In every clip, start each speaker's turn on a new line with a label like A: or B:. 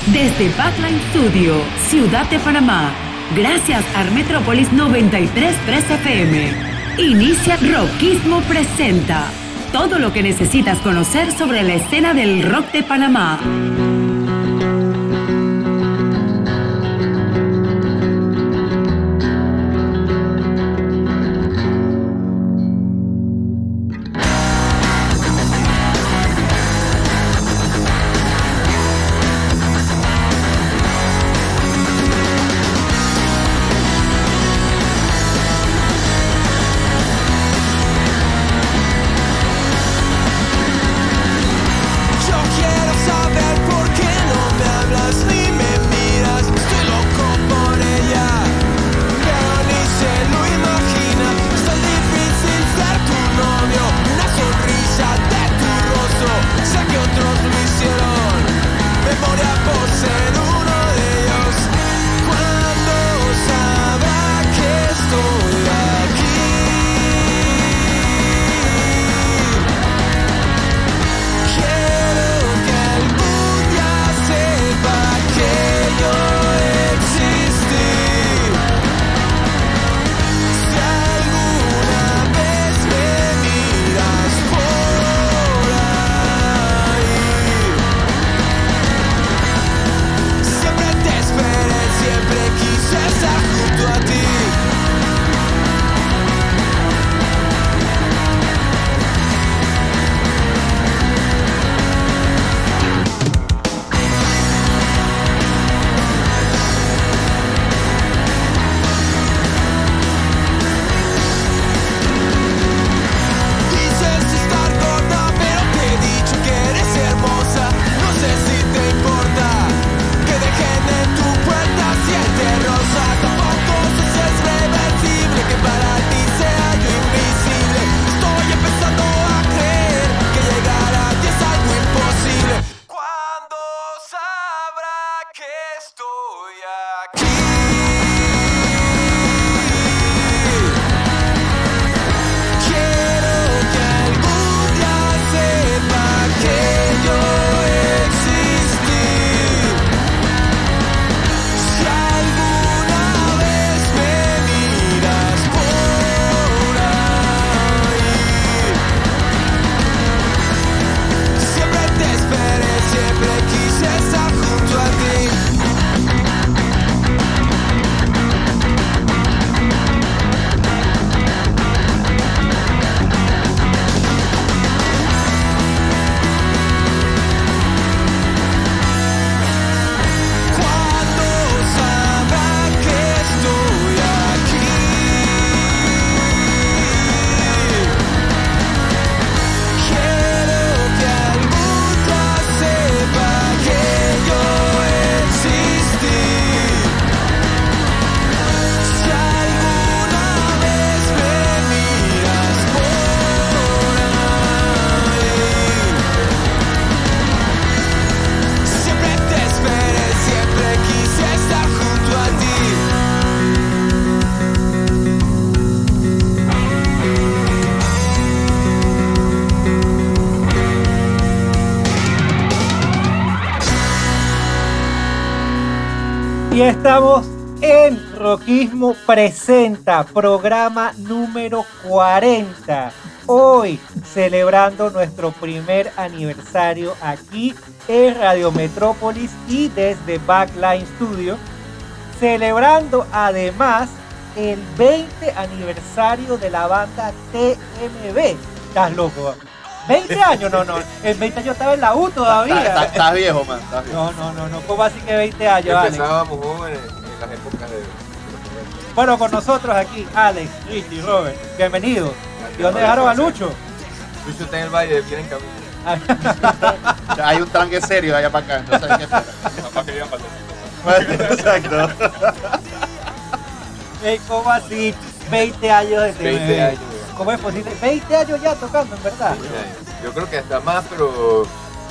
A: Desde Backline Studio, Ciudad de Panamá, gracias a Metrópolis 93.3 FM. Inicia Rockismo Presenta. Todo lo que necesitas conocer sobre la escena del rock de Panamá.
B: Y estamos en Rockismo Presenta, programa número 40. Hoy celebrando nuestro primer aniversario aquí en Radio Metrópolis y desde Backline Studio. Celebrando además el 20 aniversario de la banda TMB. ¿Estás loco? 20 años, no, el 20 años estaba en la U todavía.
C: Estás viejo, man, estás viejo.
B: No, ¿cómo así que 20 años, Alex?
D: Empezábamos jóvenes en las épocas de...
B: Bueno, con nosotros aquí, Alex, Richie, Robert, bienvenidos. ¿Y dónde dejaron a Lucho?
D: Lucho está en el valle, viene en camino.
C: Hay un tranque serio allá para acá, no sabes qué esperar.
D: Papá que llevan patecitos.
C: Exacto.
B: ¿Cómo así? 20 años de TMB.
D: 20 años.
B: ¿Cómo es posible? 20 años ya tocando, en verdad.
D: 20 años. Yo creo que hasta más, pero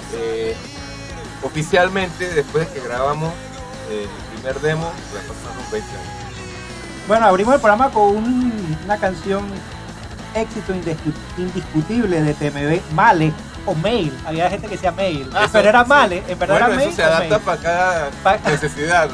D: oficialmente, después de que grabamos el primer demo, ya pasaron 20 años.
B: Bueno, abrimos el programa con una canción éxito indiscutible de TMB, Male, o mail. Había gente que decía mail. Pero era mal, en verdad
D: bueno,
B: era mail.
D: Eso se adapta para cada necesidad.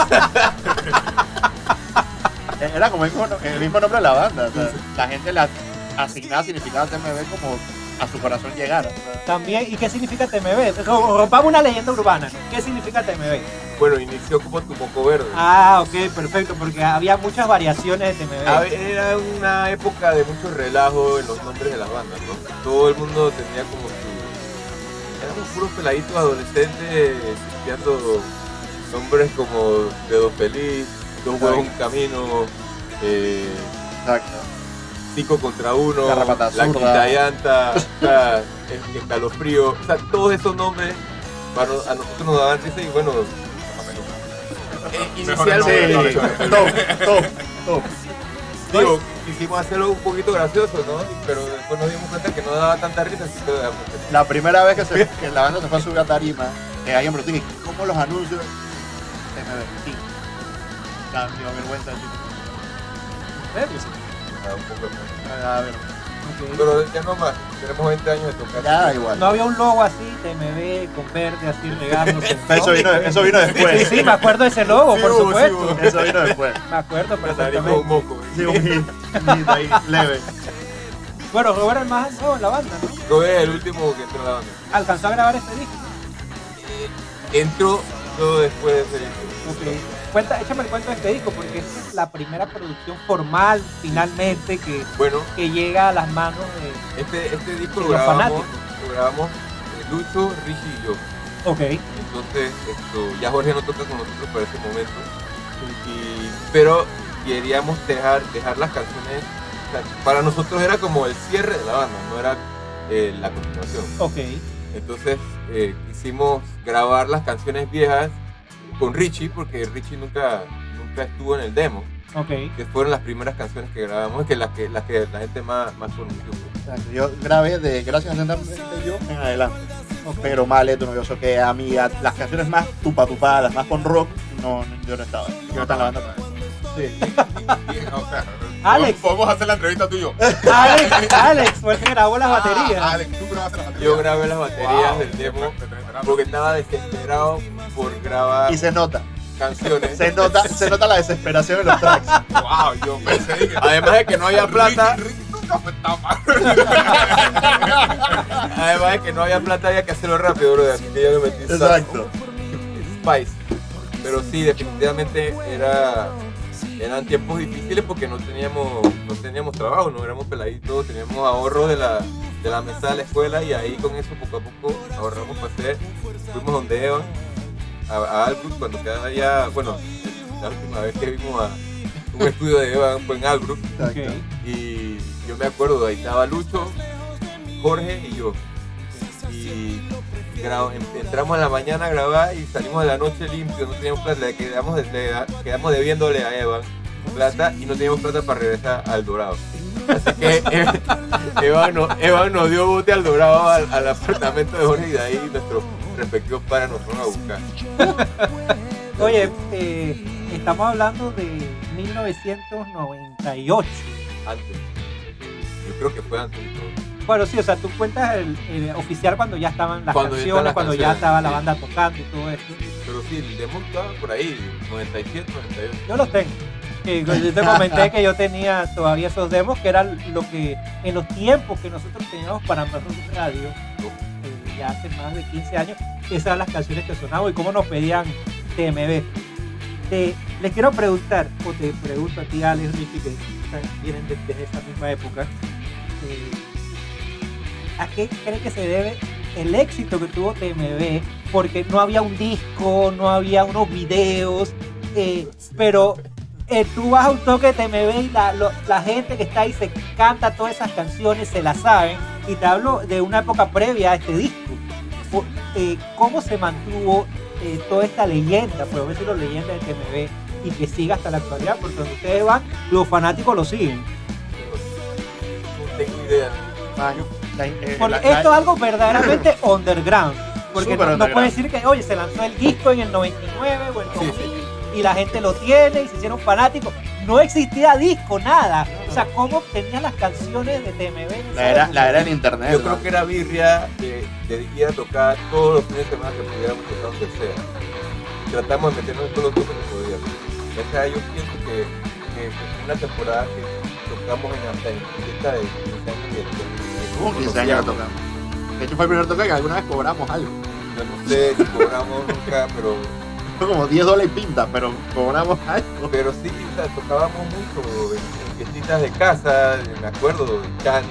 C: Era como el mismo nombre de la banda. O sea, la gente le asignaba significado a TMB como a su corazón llegara. O sea.
B: También, ¿y qué significa TMB? Rompamos una leyenda urbana. ¿Qué significa TMB?
D: Bueno, inició como Tumoco Verde.
B: Ah, ok, perfecto, porque había muchas variaciones de TMB.
D: Era una época de mucho relajo en los nombres de las bandas, ¿no? Todo el mundo tenía como su... Éramos puros peladitos adolescentes estudiando nombres como Dedo Feliz, Dos Huevos Un Camino,
C: Exacto.
D: 5 contra 1,
C: Garrapata
D: La
C: Zurda.
D: Quinta Llanta, Escalofrío, o sea, todos esos nombres a nosotros nos daban risa y bueno, inicialmente,
C: Top.
D: digo, quisimos hacerlo un poquito gracioso, ¿no? Pero después nos dimos cuenta que no daba tanta risa, así que lo dejamos.
C: La primera vez que la banda se fue a subir a tarima, alguien me preguntó, ¿cómo los anuncios? TMB. Sí. Me dio vergüenza decir.
D: Un poco de-
C: A ver.
B: Ok.
D: Pero ya no más, tenemos 20 años de tocar.
C: Ya igual.
B: No había un logo así, TMB, con verde, así regándose.
C: Eso vino después.
B: Sí, me acuerdo de ese logo,
D: Sí,
B: por
D: hubo, sí,
B: supuesto.
D: hubo.
C: Eso vino después.
B: Me acuerdo
D: Pero salimos un
B: perfectamente.
D: moco.
C: Sí, un hit ahí leve.
B: Bueno, Robert es el más nuevo en la banda, ¿no?
D: Yo es el último que entró a la banda.
B: Alcanzó a grabar este disco.
D: Entró todo después de ese disco.
B: Ok. Échame el cuento de este disco, porque esta es la primera producción formal, finalmente,
D: Bueno,
B: que llega a las manos de...
D: este disco
B: Y
D: lo
B: los
D: grabamos,
B: fanáticos.
D: Lucho, Richie y yo.
B: Ok.
D: Entonces, ya Jorge no toca con nosotros por ese momento. Pero queríamos dejar las canciones. O sea, para nosotros era como el cierre de la banda, no era la continuación.
B: Ok.
D: Entonces, quisimos grabar las canciones viejas con Richie, porque Richie nunca estuvo en el demo.
B: Ok.
D: Que fueron las primeras canciones que grabamos, que las que la gente más conoció.
C: Exacto. Yo grabé de Gracias a Sentarme yo en adelante.
B: Ok.
C: Pero Maleto, no, yo sé que a mí las canciones más tupadas, más con rock, yo no estaba. Yo no estaba en la banda también. Sí.
E: O sea,
B: Alex.
E: podemos hacer la entrevista tú y yo.
B: Alex fue el que grabó las baterías.
E: Alex, tú grabaste las baterías.
D: Yo grabé las baterías
E: Wow,
D: del demo
E: te estoy enterando.
D: porque estaba desesperado por grabar
C: Y se nota.
D: canciones.
C: Se nota la desesperación en los tracks.
E: Wow, yo pensé que...
D: Además de que no había plata,
E: Ricky nunca fue tan mal.
D: además de que no había plata, había que hacerlo rápido, bro. Así que yo le metí
C: Exacto.
D: Spice. Pero sí, definitivamente eran tiempos difíciles porque no teníamos trabajo, no éramos peladitos, teníamos ahorros de la mesa de la escuela y ahí con eso poco a poco ahorramos para hacer. Fuimos donde Evan, a Albrook, cuando quedaba allá, bueno, la última vez que vimos a un estudio de Evan fue en Albrook
B: Ok.
D: y yo me acuerdo, ahí estaba Lucho, Jorge y yo. Y entramos en la mañana a grabar y salimos de la noche limpio, no teníamos plata, le quedamos debiéndole a Evan plata y no teníamos plata para regresar al Dorado. Así que Evan nos dio bote al Dorado al apartamento de Jorge y de ahí nuestros respectivos padres nos fueron a buscar.
B: Oye, estamos hablando de 1998.
D: Antes. Yo creo que fue antes de todo.
B: Bueno, sí, o sea, tú cuentas el oficial cuando ya estaban las
D: Cuando ya
B: canciones,
D: estaban las
B: cuando ya
D: canciones,
B: estaba la
D: sí.
B: banda tocando y todo eso.
D: Pero sí, el demo estaba por ahí, 97, 98.
B: Yo los tengo. Yo te comenté que yo tenía todavía esos demos, que eran lo que en los tiempos que nosotros teníamos para Amazon Radio, ya hace más de 15 años, esas eran las canciones que sonaban y cómo nos pedían TMB. Les quiero preguntar, o te pregunto a ti, Alex, Richie, que vienen desde esa misma época, ¿a qué cree que se debe el éxito que tuvo TMB? Porque no había un disco, no había unos videos, pero tú vas a un toque de TMB y la gente que está ahí se canta todas esas canciones, se las saben, y te hablo de una época previa a este disco. ¿Cómo se mantuvo toda esta leyenda, por decirlo, leyenda de TMB, y que siga hasta la actualidad? Porque donde ustedes van, los fanáticos lo siguen.
D: No tengo idea.
B: Porque esto es algo verdaderamente underground. Porque
C: Súper
B: no
C: underground.
B: puedes decir que, oye, se lanzó el disco en el 99 o el 2000
D: Sí,
B: y la gente lo tiene y se hicieron fanáticos. No existía disco, nada. O sea, ¿cómo tenían las canciones de TMB? en esa época?
C: La era en internet.
D: Yo
C: ¿no?
D: creo que era birria de ir a tocar todos los fines de semana que pudiéramos tocar donde sea. Tratamos de meternos en todos los toques que podíamos. O sea, yo pienso que una temporada que tocamos hasta en fiesta de 15 años
C: Hubo 15 años que tocamos. De hecho fue el primer toque que alguna vez cobramos algo.
D: Yo no sé si cobramos nunca, pero
C: Fue como $10 y pinta, pero cobramos algo.
D: sí, o sea, tocábamos mucho en fiestitas de casa, me acuerdo de Chani,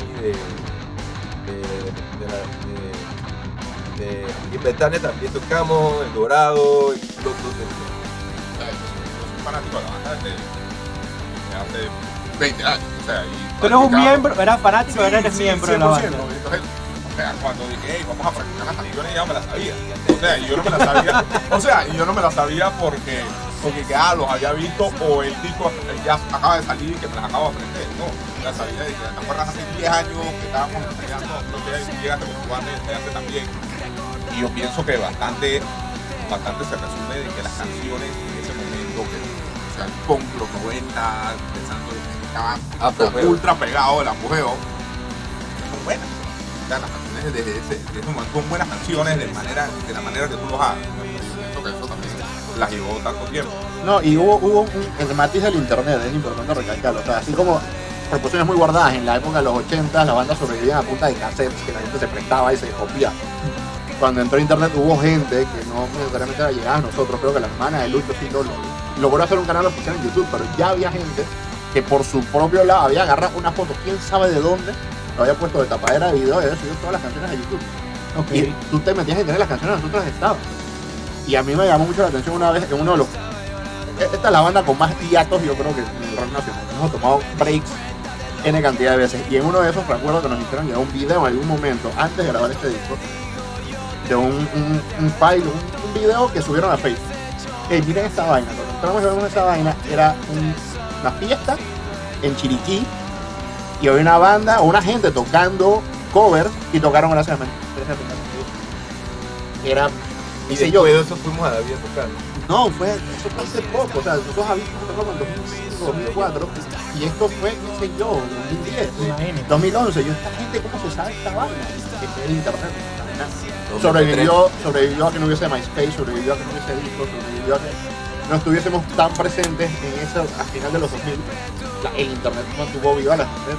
D: y en Betania también tocamos, El Dorado, y los dos
E: Yo soy fanático de la banda desde hace 20 años. O sea, y
B: Tú eres un
E: practicaba-
B: miembro, eras fanático,
E: Sí,
B: eres
E: sí,
B: miembro de la
E: 100%.
B: banda.
E: Entonces, o sea, cuando dije, hey, vamos a practicar las canciones, ya me las sabía. O sea, y yo no me las sabía. O sea, y yo no me las sabía porque ya los había visto o el disco ya acaba de salir y que me las acabo de aprender. No, las sabía de que te acuerdas hace 10 años que estábamos ensayando, no sé, llegaste con tu banda y ensayaste también. Y yo pienso que bastante se resume de que las canciones en ese momento, que, o sea, el punk, los 90, pensando que estaban
D: Apogeo.
E: ultra pegados del apogeo, son buenas. O sea, las canciones de ese momento son buenas canciones de la manera que tú los hagas. Yo pienso que eso también las llevó tanto tiempo.
C: No, y hubo el matiz del internet, es importante recalcarlo. O sea, así como proporciones muy guardadas en la época de los 80, las bandas sobrevivían a punta de cassettes que la gente se prestaba y se copiaba. Cuando entró internet hubo gente que no necesariamente era llegada a nosotros, creo que la hermana de Lucho sí logró hacer un canal oficial en YouTube, pero ya había gente que por su propio lado había agarrado una foto, quién sabe de dónde, lo había puesto de tapadera de video y había subido todas las canciones a YouTube.
B: Ok.
C: Y tú te metías en tener las canciones de nosotros estaban. Y a mí me llamó mucho la atención una vez en uno de los... Esta es la banda con más hiatos, yo creo que en el rock nacional. Nos hemos tomado breaks N cantidad de veces. Y en uno de esos recuerdo que nos hicieron llegar un video en algún momento, antes de grabar este disco, de un file, un video que subieron a Facebook. Miren esta vaina. Cuando entramos y vemos esa vaina, era una fiesta en Chiriquí y había una banda o una gente tocando covers y tocaron Gracias a Era,
D: Y
C: qué sé yo,
D: después de eso fuimos a David a tocar.
C: no, eso fue hace poco, o sea, nosotros habíamos tocado en 2005, 2004 y esto fue, qué sé yo, 2010,
B: Imagínate.
C: 2011. Yo, esta gente, ¿cómo se sabe esta vaina? Que fue el internet.
D: Dos,
C: Sobrevivió a que no hubiese MySpace, sobrevivió a que no hubiese discos, sobrevivió a que no estuviésemos tan presentes en eso a final de los 2000. El internet mantuvo viva la gente,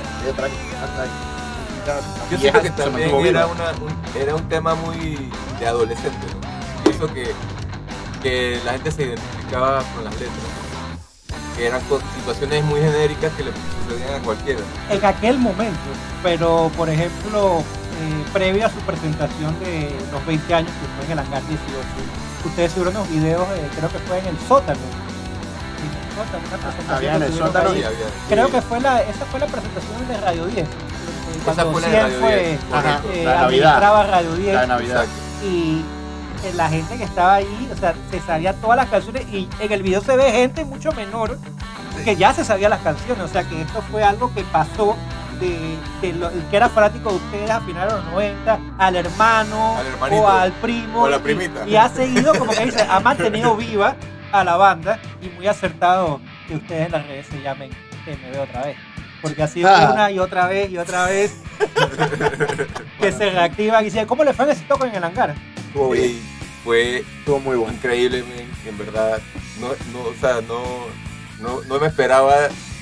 D: Yo siento que también era un tema muy de adolescente, ¿no? Pienso que la gente se identificaba con las letras, que eran situaciones muy genéricas que le sucedían a cualquiera.
B: En aquel momento, pero por ejemplo, previo a su presentación de los 20 años, que fue en el Hangar 18, ustedes subieron unos videos, creo que fue en el sótano. Una presentación
C: Había en
B: que
C: el
B: tuvieron
C: sótano
B: ahí.
D: Sí, había.
B: Creo que esa fue la presentación de Radio 10. Cuando
D: fue la de
B: 100
D: Radio
B: fue
D: 10, correcto.
C: La Navidad.
B: administraba Radio 10.
C: La de Navidad.
D: Exacto.
B: Y la gente que estaba ahí, o sea, se sabía todas las canciones y en el video se ve gente mucho menor que ya se sabía las canciones, o sea que esto fue algo que pasó de el que era fanático de ustedes a finales de los 90, al hermano
D: Al hermanito.
B: o al primo
D: O a la primita.
B: y ha seguido, como que dice, ha mantenido viva a la banda y muy acertado que ustedes en las redes se llamen MB otra vez. Porque ha sido una y otra vez que se reactivan y dicen, ¿cómo le fue en ese toque en el hangar?
C: Estuvo bien,
D: Sí, fue
C: estuvo muy bueno.
D: increíble, en verdad. No me esperaba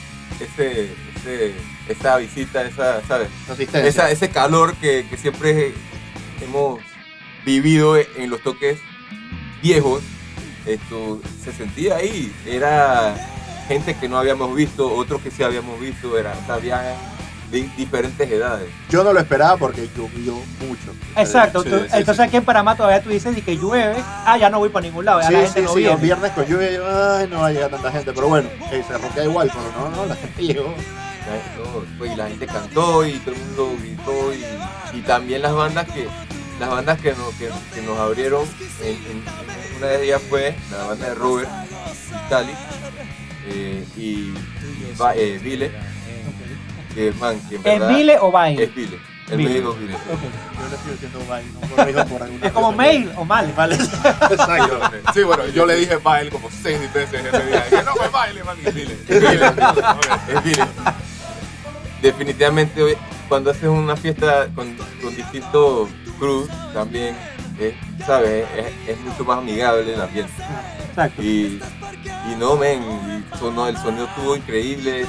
D: esa visita, ¿sabes?
C: Asistencia.
D: Ese calor que siempre hemos vivido en los toques viejos. Esto se sentía ahí. Era gente que no habíamos visto, otros que sí habíamos visto. Había diferentes edades.
C: Yo no lo esperaba porque llovió mucho.
B: Exacto,
E: Sí,
B: entonces aquí en Panamá todavía tú dices y que llueve, ya no voy para ningún lado, ya
C: Sí,
B: la gente no
C: los
B: viene.
C: viernes con lluvia, yo, ay, no va a llegar tanta gente, pero bueno, se roquea igual, pero no, la gente llegó.
D: Y la gente cantó y todo el mundo gritó y también las bandas que nos abrieron en una de ellas fue la banda de Robert Vitali y Vile, que en
B: ¿Es
D: verdad
B: Vile o Vine?
D: es Vile, el
B: Vile.
D: médico Vile.
B: Ok.
C: Yo le estoy diciendo bye, no corrijo por alguna
B: Es como
C: cosa.
B: mail o mal.
C: Vale, exacto.
E: Sí, bueno, yo le dije baile como 6 veces ese día. Dije, no me baile, man. Y dile.
D: Es Vile. Definitivamente cuando haces una fiesta con distintos Cruz también, ¿sabes? Es mucho más amigable el ambiente.
B: Exacto.
D: Y no, men, el sonido estuvo increíble.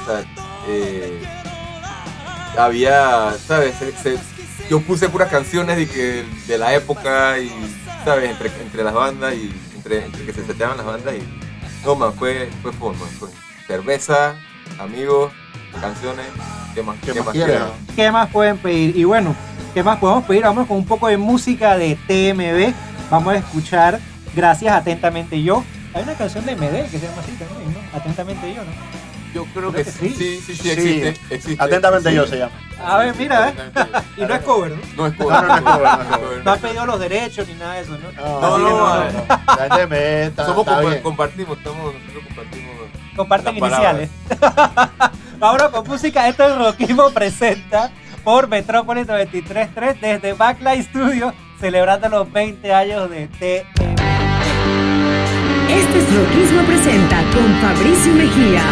D: Había, ¿sabes? Yo puse puras canciones de la época y, ¿sabes? Entre las bandas y entre que se seteaban las bandas y no, man, fue forma. Fue cerveza, amigos, canciones, ¿qué más
C: quieren?
B: ¿Qué más pueden pedir? Y bueno, ¿qué más podemos pedir? Vamos con un poco de música de TMB. Vamos a escuchar Gracias Atentamente Yo. Hay una canción de MD que se llama así también, ¿no? Atentamente Yo, ¿no?
D: Yo creo que sí, existe.
C: Atentamente
D: Sí.
C: Yo se llama.
B: A ver, mira, y no es cover, ¿no?
D: No es cover.
C: No es cover.
B: No han pedido los derechos ni nada de eso, ¿no?
C: No. La gente está bien.
D: Compartimos, nosotros compartimos.
B: Comparten
D: las
B: iniciales. Ahora con música, esto es Rockismo presenta por Metrópolis 93.3 desde Backlight Studio, celebrando los 20 años de TM.
A: Este es Rockismo presenta con Fabricio Mejía.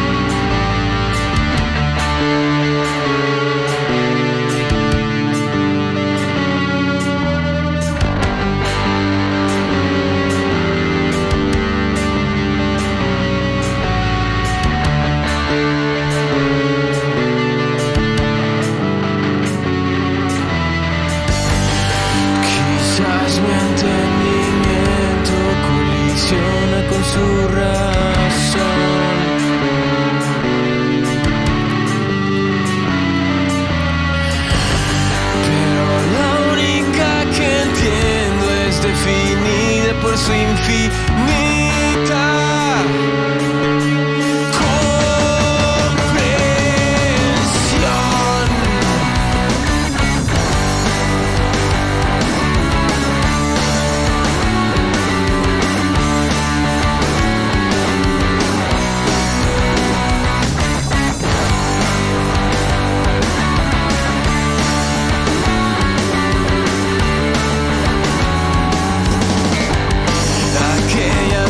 F: Quizás mi entendimiento colisiona con su razón. Pero la única que entiendo es definida por su infinita comprensión. Aquella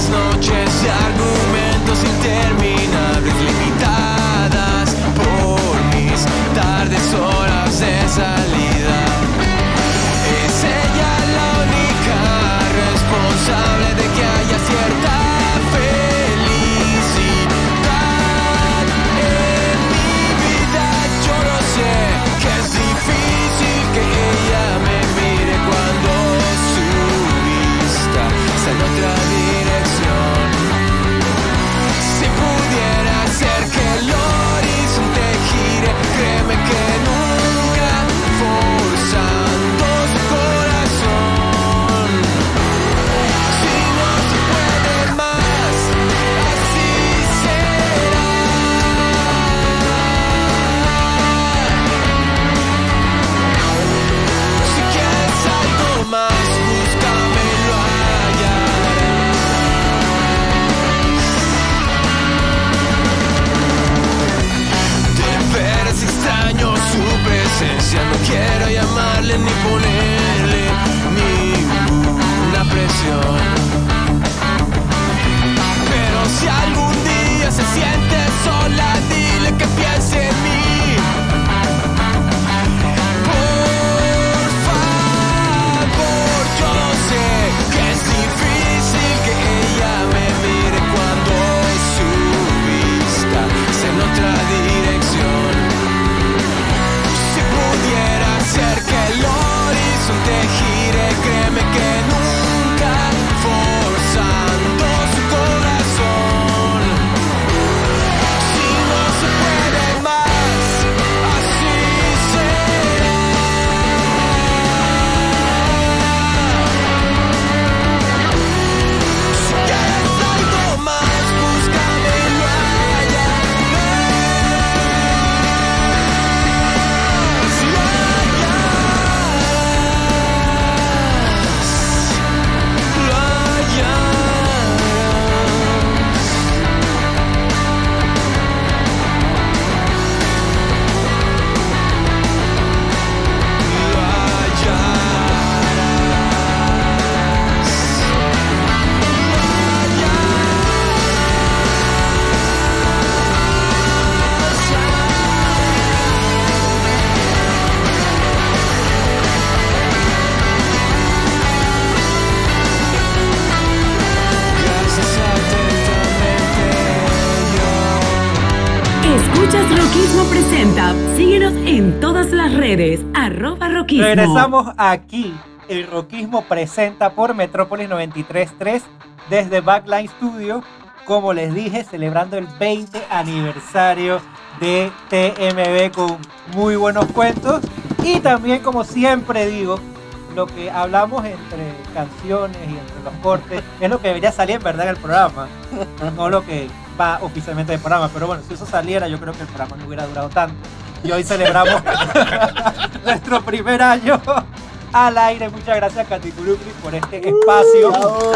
A: Escuchas Rockismo Presenta. Síguenos en todas las redes. @Rockismo.
B: Regresamos aquí. El Rockismo Presenta por Metrópolis 93.3 desde Backline Studio. Como les dije, celebrando el 20 aniversario de TMB con muy buenos cuentos. Y también, como siempre digo, lo que hablamos entre canciones y entre los cortes es lo que debería salir en verdad en el programa, no lo que va oficialmente del programa. Pero bueno, si eso saliera, yo creo que el programa no hubiera durado tanto. Y hoy celebramos nuestro primer año al aire. Muchas gracias, Katy Kurukri, por este espacio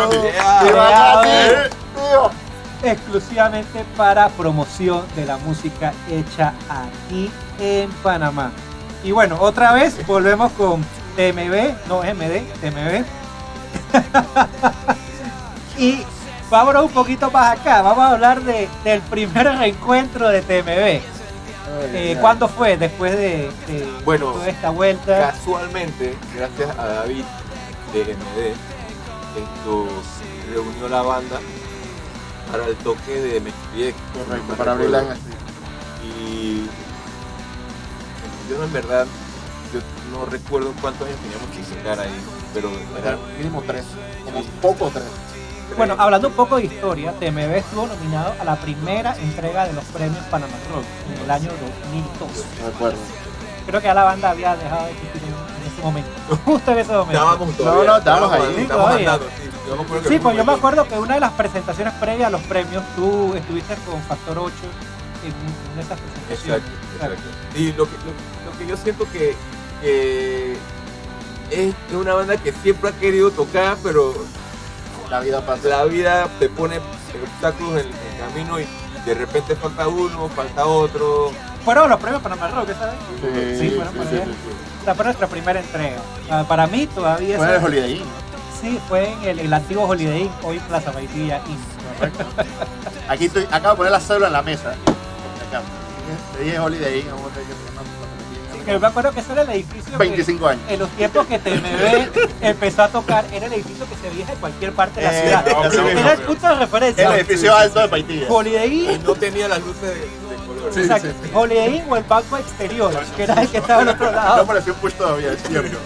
B: creado exclusivamente para promoción de la música hecha aquí en Panamá. Y bueno, otra vez volvemos con TMB, no MD, TMB. Y vámonos un poquito más acá. Vamos a hablar del primer reencuentro de TMB. ¿Cuándo fue? Después de
D: Bueno,
B: toda esta vuelta.
D: Casualmente, gracias a David de MD, esto reunió la banda para el toque de Mexipiec.
C: Correcto, para abrir la
D: Y yo en verdad, yo no recuerdo cuántos años teníamos que tocar ahí, pero eran
C: mínimo 3, como poco 3.
B: Bueno, hablando un poco de historia, TMB estuvo nominado a la primera entrega de los premios Panamá Rock en el año 2002.
C: No recuerdo.
B: Creo que ya la banda había dejado de existir en ese momento. Justo en ese momento.
D: Estábamos todavía.
C: No, estábamos ahí.
D: Estábamos
B: Todavía.
D: andando, sí. Yo me acuerdo que
B: Sí, pues yo me
D: fuimos
B: acuerdo que una de las presentaciones previas a los premios, tú estuviste con Factor 8 en esas presentaciones.
D: Exacto. Y lo que yo siento que es una banda que siempre ha querido tocar, pero
C: La vida pasa.
D: la vida te pone obstáculos en el camino y de repente falta uno, falta otro.
B: Fueron los premios Panamá Rock, ¿sabes?
C: Sí,
B: fueron para allá. Esta fue nuestra primera entrega. Para mí todavía
C: Fue en el Holiday Inn.
B: Sí, fue en el antiguo Holiday Inn, hoy Plaza Baitilla Inn.
C: Aquí acabo de poner la cédula en la mesa. Acá. Le dije Holiday Inn, vamos a ver
B: Que yo me acuerdo que ese era el edificio
C: 25 años.
B: En los tiempos que TMB empezó a tocar, era el edificio que se veía en cualquier parte de la ciudad. Era el punto de referencia.
C: El edificio alto de Paitilla.
B: Holiday
D: Y
B: Inn,
D: no tenía las luces de color.
C: Sí,
B: exacto, Holiday Inn o el banco exterior, que era el que estaba al otro
C: No
B: lado.
C: apareció un push todavía, es cierto.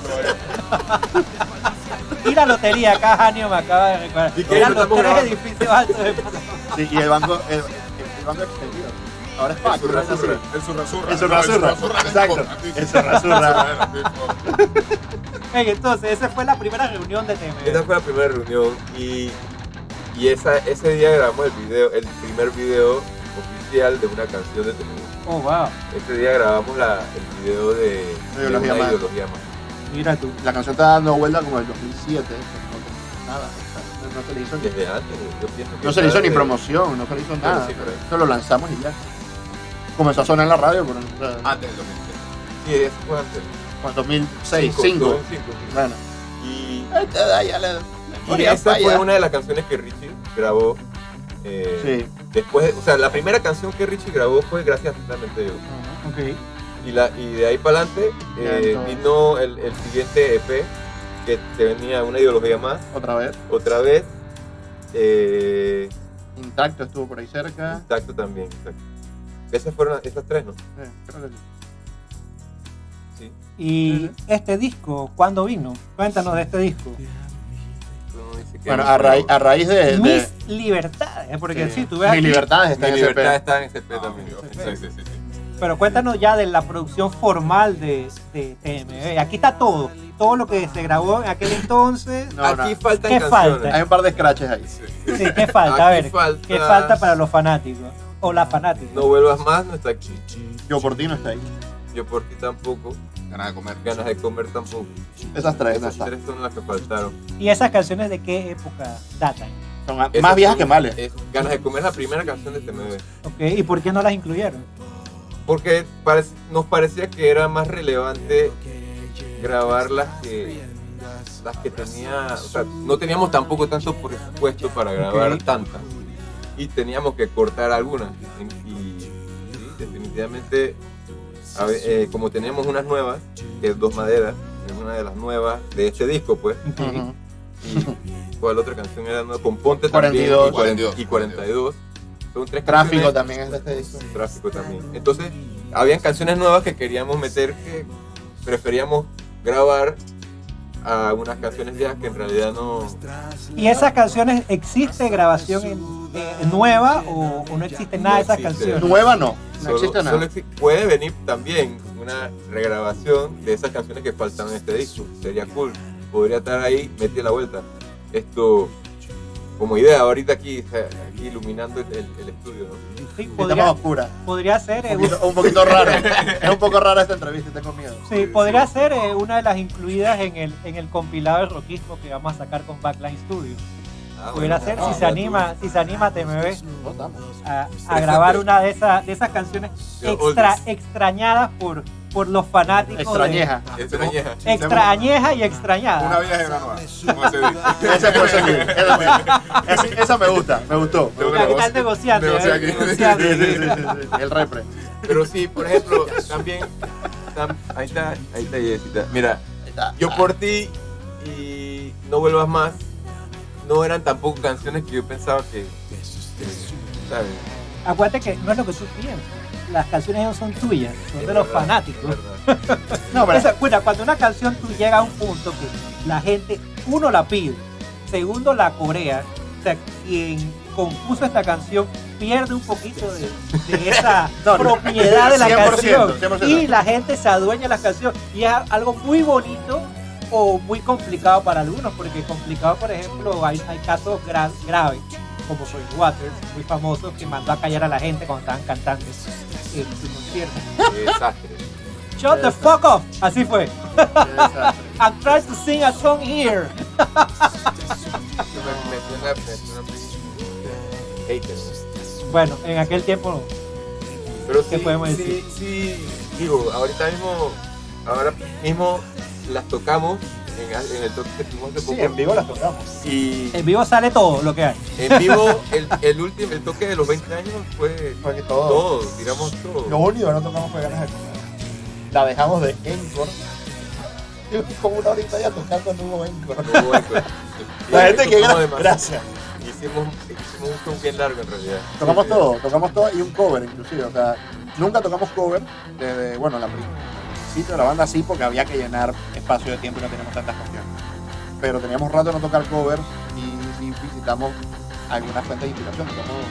B: Y la lotería, acá Janio me acaba de recordar.
D: ¿Y qué?
B: Eran
D: ¿Lo
B: los
D: estamos
B: tres
D: grabando?
B: edificios altos de Panamá.
C: Sí, y el banco exterior. Ahora es Paco.
D: Surra,
C: ¿no?
D: surra.
E: El surra-surra.
C: El surra-surra. Exacto. El surra-surra.
B: Entonces, esa fue la primera reunión de TMB.
D: Esa fue la primera reunión y ese día grabamos el primer video oficial de una canción de TMB.
B: Oh, wow.
D: Ese día grabamos el video de
C: Ideología
D: una
C: Más.
D: ideología más.
B: Mira tú.
C: La canción está dando vuelta como el 2007. Nada. No se le hizo ni,
D: Desde antes, yo pienso que
C: no se le hizo ni
D: desde-
C: promoción, no se le hizo nada.
D: sí, pero-
C: Esto lo lanzamos y ya. Comenzó a sonar en la radio, pero
D: Antes del 2007. Sí, eso fue antes.
C: en 2006, 5.
D: 2005.
C: Bueno.
D: Y
C: Y
D: esa fue una de las canciones que Richie grabó.
C: Sí.
D: Después, o sea, la primera canción que Richie grabó fue Gracias Totalmente Yo.
B: Ok.
D: Y de ahí para adelante
C: Ya, entonces.
D: vino el siguiente EP que te venía una ideología más,
C: Otra vez.
D: otra vez.
C: Intacto estuvo por ahí cerca.
D: Exacto también, exacto. Esas fueron esas tres, ¿no?
C: Creo que sí.
D: Sí.
B: Y este disco, ¿cuándo vino? Cuéntanos de este disco.
D: No dice que
C: Bueno,
D: no,
C: a
D: pero
C: raíz de
B: Mis libertades, porque sí, tú ves
C: Mis
B: aquí,
C: libertades está
D: Mi
C: en ese
D: libertad
C: EP.
D: está en ese EP también.
E: Sí.
B: pero cuéntanos ya de la producción formal de TMB. Aquí está todo lo que se grabó en aquel entonces.
C: No,
D: Aquí
C: no.
D: faltan
B: ¿Qué
D: canciones.
B: falta?
C: Hay un par de scratches ahí.
B: Sí, ¿qué falta? A
D: Aquí
B: ver,
D: falta-
B: ¿qué falta para los fanáticos? O las fanáticas.
D: No vuelvas más, no está aquí.
C: Yo por ti no está ahí.
D: Yo por ti tampoco.
E: Ganas de comer.
D: Ganas de comer tampoco.
C: Esas tres no
D: Esas
C: están.
D: tres son las que faltaron.
B: ¿Y esas canciones de qué época datan?
C: Son
D: Esas
C: más viejas
D: son-
C: que males.
D: Ganas de comer es la primera canción de TMB.
B: Ok, ¿y por qué no las incluyeron?
D: Porque nos parecía que era más relevante grabar las que tenía, o sea, no teníamos tampoco tanto presupuesto para grabar
B: Ok.
D: tantas y teníamos que cortar algunas y sí, definitivamente como teníamos unas nuevas, que es Dos Maderas, es una de las nuevas de este disco pues,
C: Ujú.
D: y ¿cuál otra canción era nueva? Con Ponte
C: 42.
D: también y 42. Son 3
C: Tráfico
D: canciones.
C: también es de este disco.
D: Tráfico también. Entonces, habían canciones nuevas que queríamos meter que preferíamos grabar a unas canciones viejas que en realidad no.
B: ¿Y esas canciones existe grabación nueva o no existe nada de
D: No
B: esas
D: existe.
B: canciones?
C: Nueva no existe nada.
D: Puede venir también una regrabación de esas canciones que faltan en este disco. Sería cool. Podría estar ahí, meter la vuelta. Esto como idea, ahorita aquí iluminando el estudio, ¿no?
B: Sí,
C: Estamos oscuras.
B: podría ser
C: Un poquito raro. Es un poco rara esta entrevista y tengo miedo.
B: sí, podría ser una de las incluidas en el compilado de rockismo que vamos a sacar con Backline Studio. Pudiera ser, si se anima TMB
C: No estamos.
B: a grabar una de esas canciones extrañadas por los fanáticos.
C: Extrañeja.
D: Extrañeja.
B: Extrañeja y extrañada.
E: Una vieja y una nueva. Como se dice.
C: Esa puede seguir. Esa me gusta, me gustó.
B: Aquí está el negociante.
E: Negocia aquí.
B: negociante.
C: El repre.
D: Pero sí, por ejemplo, también. Ahí está Jessita. Mira, yo por ti y No Vuelvas Más no eran tampoco canciones que yo pensaba que ¿sabes?
B: Acuérdate que no es lo que tú piensas. Las canciones no son tuyas, son
D: Es
B: de los
D: verdad,
B: fanáticos.
D: es verdad.
C: No, pero
B: Cuida, cuando una canción tú llega a un punto que la gente, uno, la pide, segundo, la corea, o sea, quien compuso esta canción pierde un poquito de esa
C: No,
B: propiedad de la
C: 100%,
B: canción
C: 100%.
B: y la gente se adueña de la canción y es algo muy bonito o muy complicado para algunos, porque complicado, por ejemplo, hay casos graves como Joy Waters, muy famoso, que mandó a callar a la gente cuando estaban cantando en su concierto.
D: Desastre.
B: Shut the fuck up, así fue. I'm trying to sing a song here.
D: Me suena hater.
B: Bueno, en aquel tiempo
D: Pero
B: ¿Qué
D: sí,
B: podemos decir?
D: sí, digo, ahora mismo las tocamos en el toque que tuvimos hace
C: sí,
D: poco.
C: en vivo las tocamos.
D: Y
B: en vivo sale todo lo que hay.
D: en vivo, el toque de los 20 años fue
C: Fue que todo.
D: todo, tiramos todo.
C: Lo único que no tocamos fue ganas de comer. La dejamos de Encore. Y como una horita ya tocando no hubo Encore.
D: No hubo eco.
C: La gente que
D: Tocamos
C: gana.
D: demasiado.
C: Gracias.
D: Hicimos un show bien largo en realidad.
C: Tocamos todo y un cover inclusive. O sea, nunca tocamos cover desde, bueno, el principio de la banda sí, porque había que llenar espacio de tiempo y no teníamos tantas canciones. Pero teníamos rato de no tocar cover y visitamos algunas fuentes de inspiración. Tocamos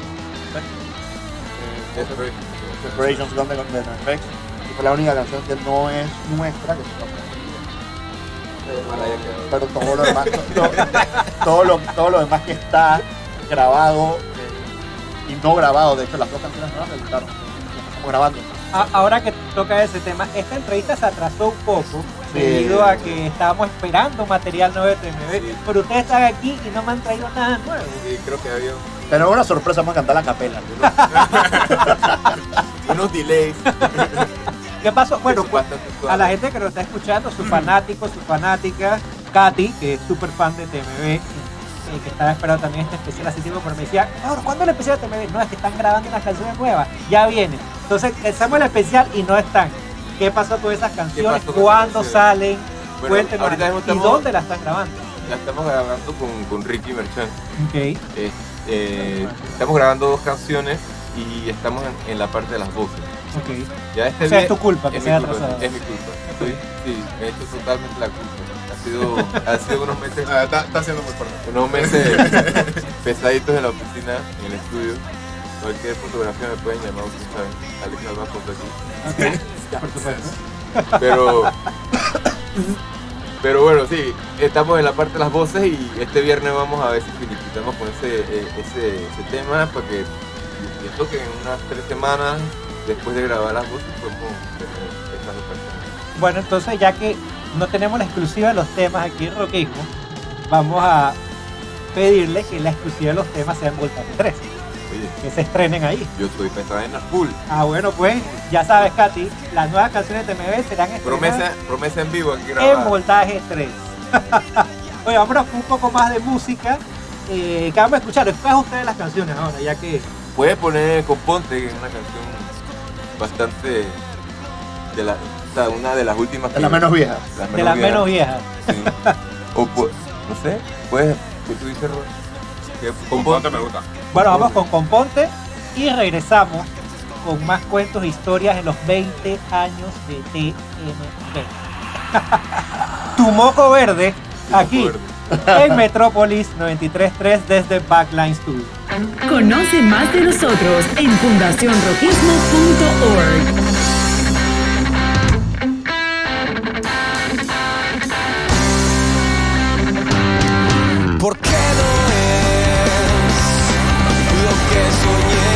C: Separations Gone de NoFX, y fue la única canción que no es nuestra que se toca. Pero todo lo demás, todo lo demás que está grabado y no grabado, de hecho las dos canciones nuevas me gustaron, las estamos grabando.
B: Ahora que toca ese tema, esta entrevista se atrasó un poco debido a que estábamos esperando material nuevo de TMB, pero ustedes están aquí y no me han traído nada nuevo.
D: Sí, creo que había
C: Tenemos una sorpresa, vamos a cantar la capela.
D: unos delays.
B: ¿Qué pasó? Bueno,
D: Eso bastante
B: a
D: suave.
B: la gente que nos está escuchando, sus fanáticos, su fanática, Katy, que es súper fan de TMB, que estaba esperando también este especial hace tiempo, pero me decía, ¿cuándo el especial de TMB? No, es que están grabando unas canciones nuevas, ya vienen. Entonces, hacemos el especial y no están. ¿Qué pasó con esas canciones?
D: pasó con
B: ¿Cuándo
D: esas canciones?
B: salen?
D: Bueno,
B: Cuéntenos.
D: ahorita mismo
B: ¿Y
D: estamos-
B: dónde la están grabando?
D: La estamos grabando con Ricky Merchant.
B: Ok.
D: Estamos grabando 2 canciones y estamos en la parte de las voces.
B: Ok.
D: Ya este
B: O sea, es
D: día-
B: tu culpa que
D: es
B: se
D: mi
B: haya
D: culpa,
B: atrasado.
D: es mi culpa. Sí, me he hecho totalmente la culpa. Ha sido unos meses,
E: Está siendo muy fuerte.
D: pesaditos en la oficina, en el estudio. Cualquier fotografía me pueden llamar, ustedes saben. Alex nos va a foto aquí.
B: Ok. Por supuesto.
D: Pero bueno, sí, estamos en la parte de las voces y este viernes vamos a ver si finiquitamos con ese tema para que pienso que en unas 3 semanas después de grabar las voces podemos tener estas 2 canciones.
B: Bueno, entonces ya que no tenemos la exclusiva de los temas aquí en Rockismo, vamos a pedirle que la exclusiva de los temas sea en Voltaje 3,
D: Oye,
B: que se estrenen ahí.
D: yo estoy pensando en la full.
B: Bueno, pues ya sabes, Katy, las nuevas canciones de TMB serán estrenadas
D: Promesa en vivo aquí
B: en
D: grabada.
B: Voltaje 3. Oye, vámonos con un poco más de música. Que vamos a escuchar. Escojan ustedes las canciones ahora, ya que
D: Puedes poner Componte, que es una canción bastante una de las últimas
C: De la menos vieja.
B: de las menos viejas.
D: Sí. O no sé, puedes, ¿qué tú dices, Robert? Que
E: Componte me gusta.
B: Bueno, vamos con Componte y regresamos con más cuentos e historias en los 20 años de TMB. Tu moco verde, aquí en Metrópolis 93.3 desde Backline Studio.
A: Conoce más de nosotros en fundacionroquismo.org.
F: ¿Por qué no es lo que soñé?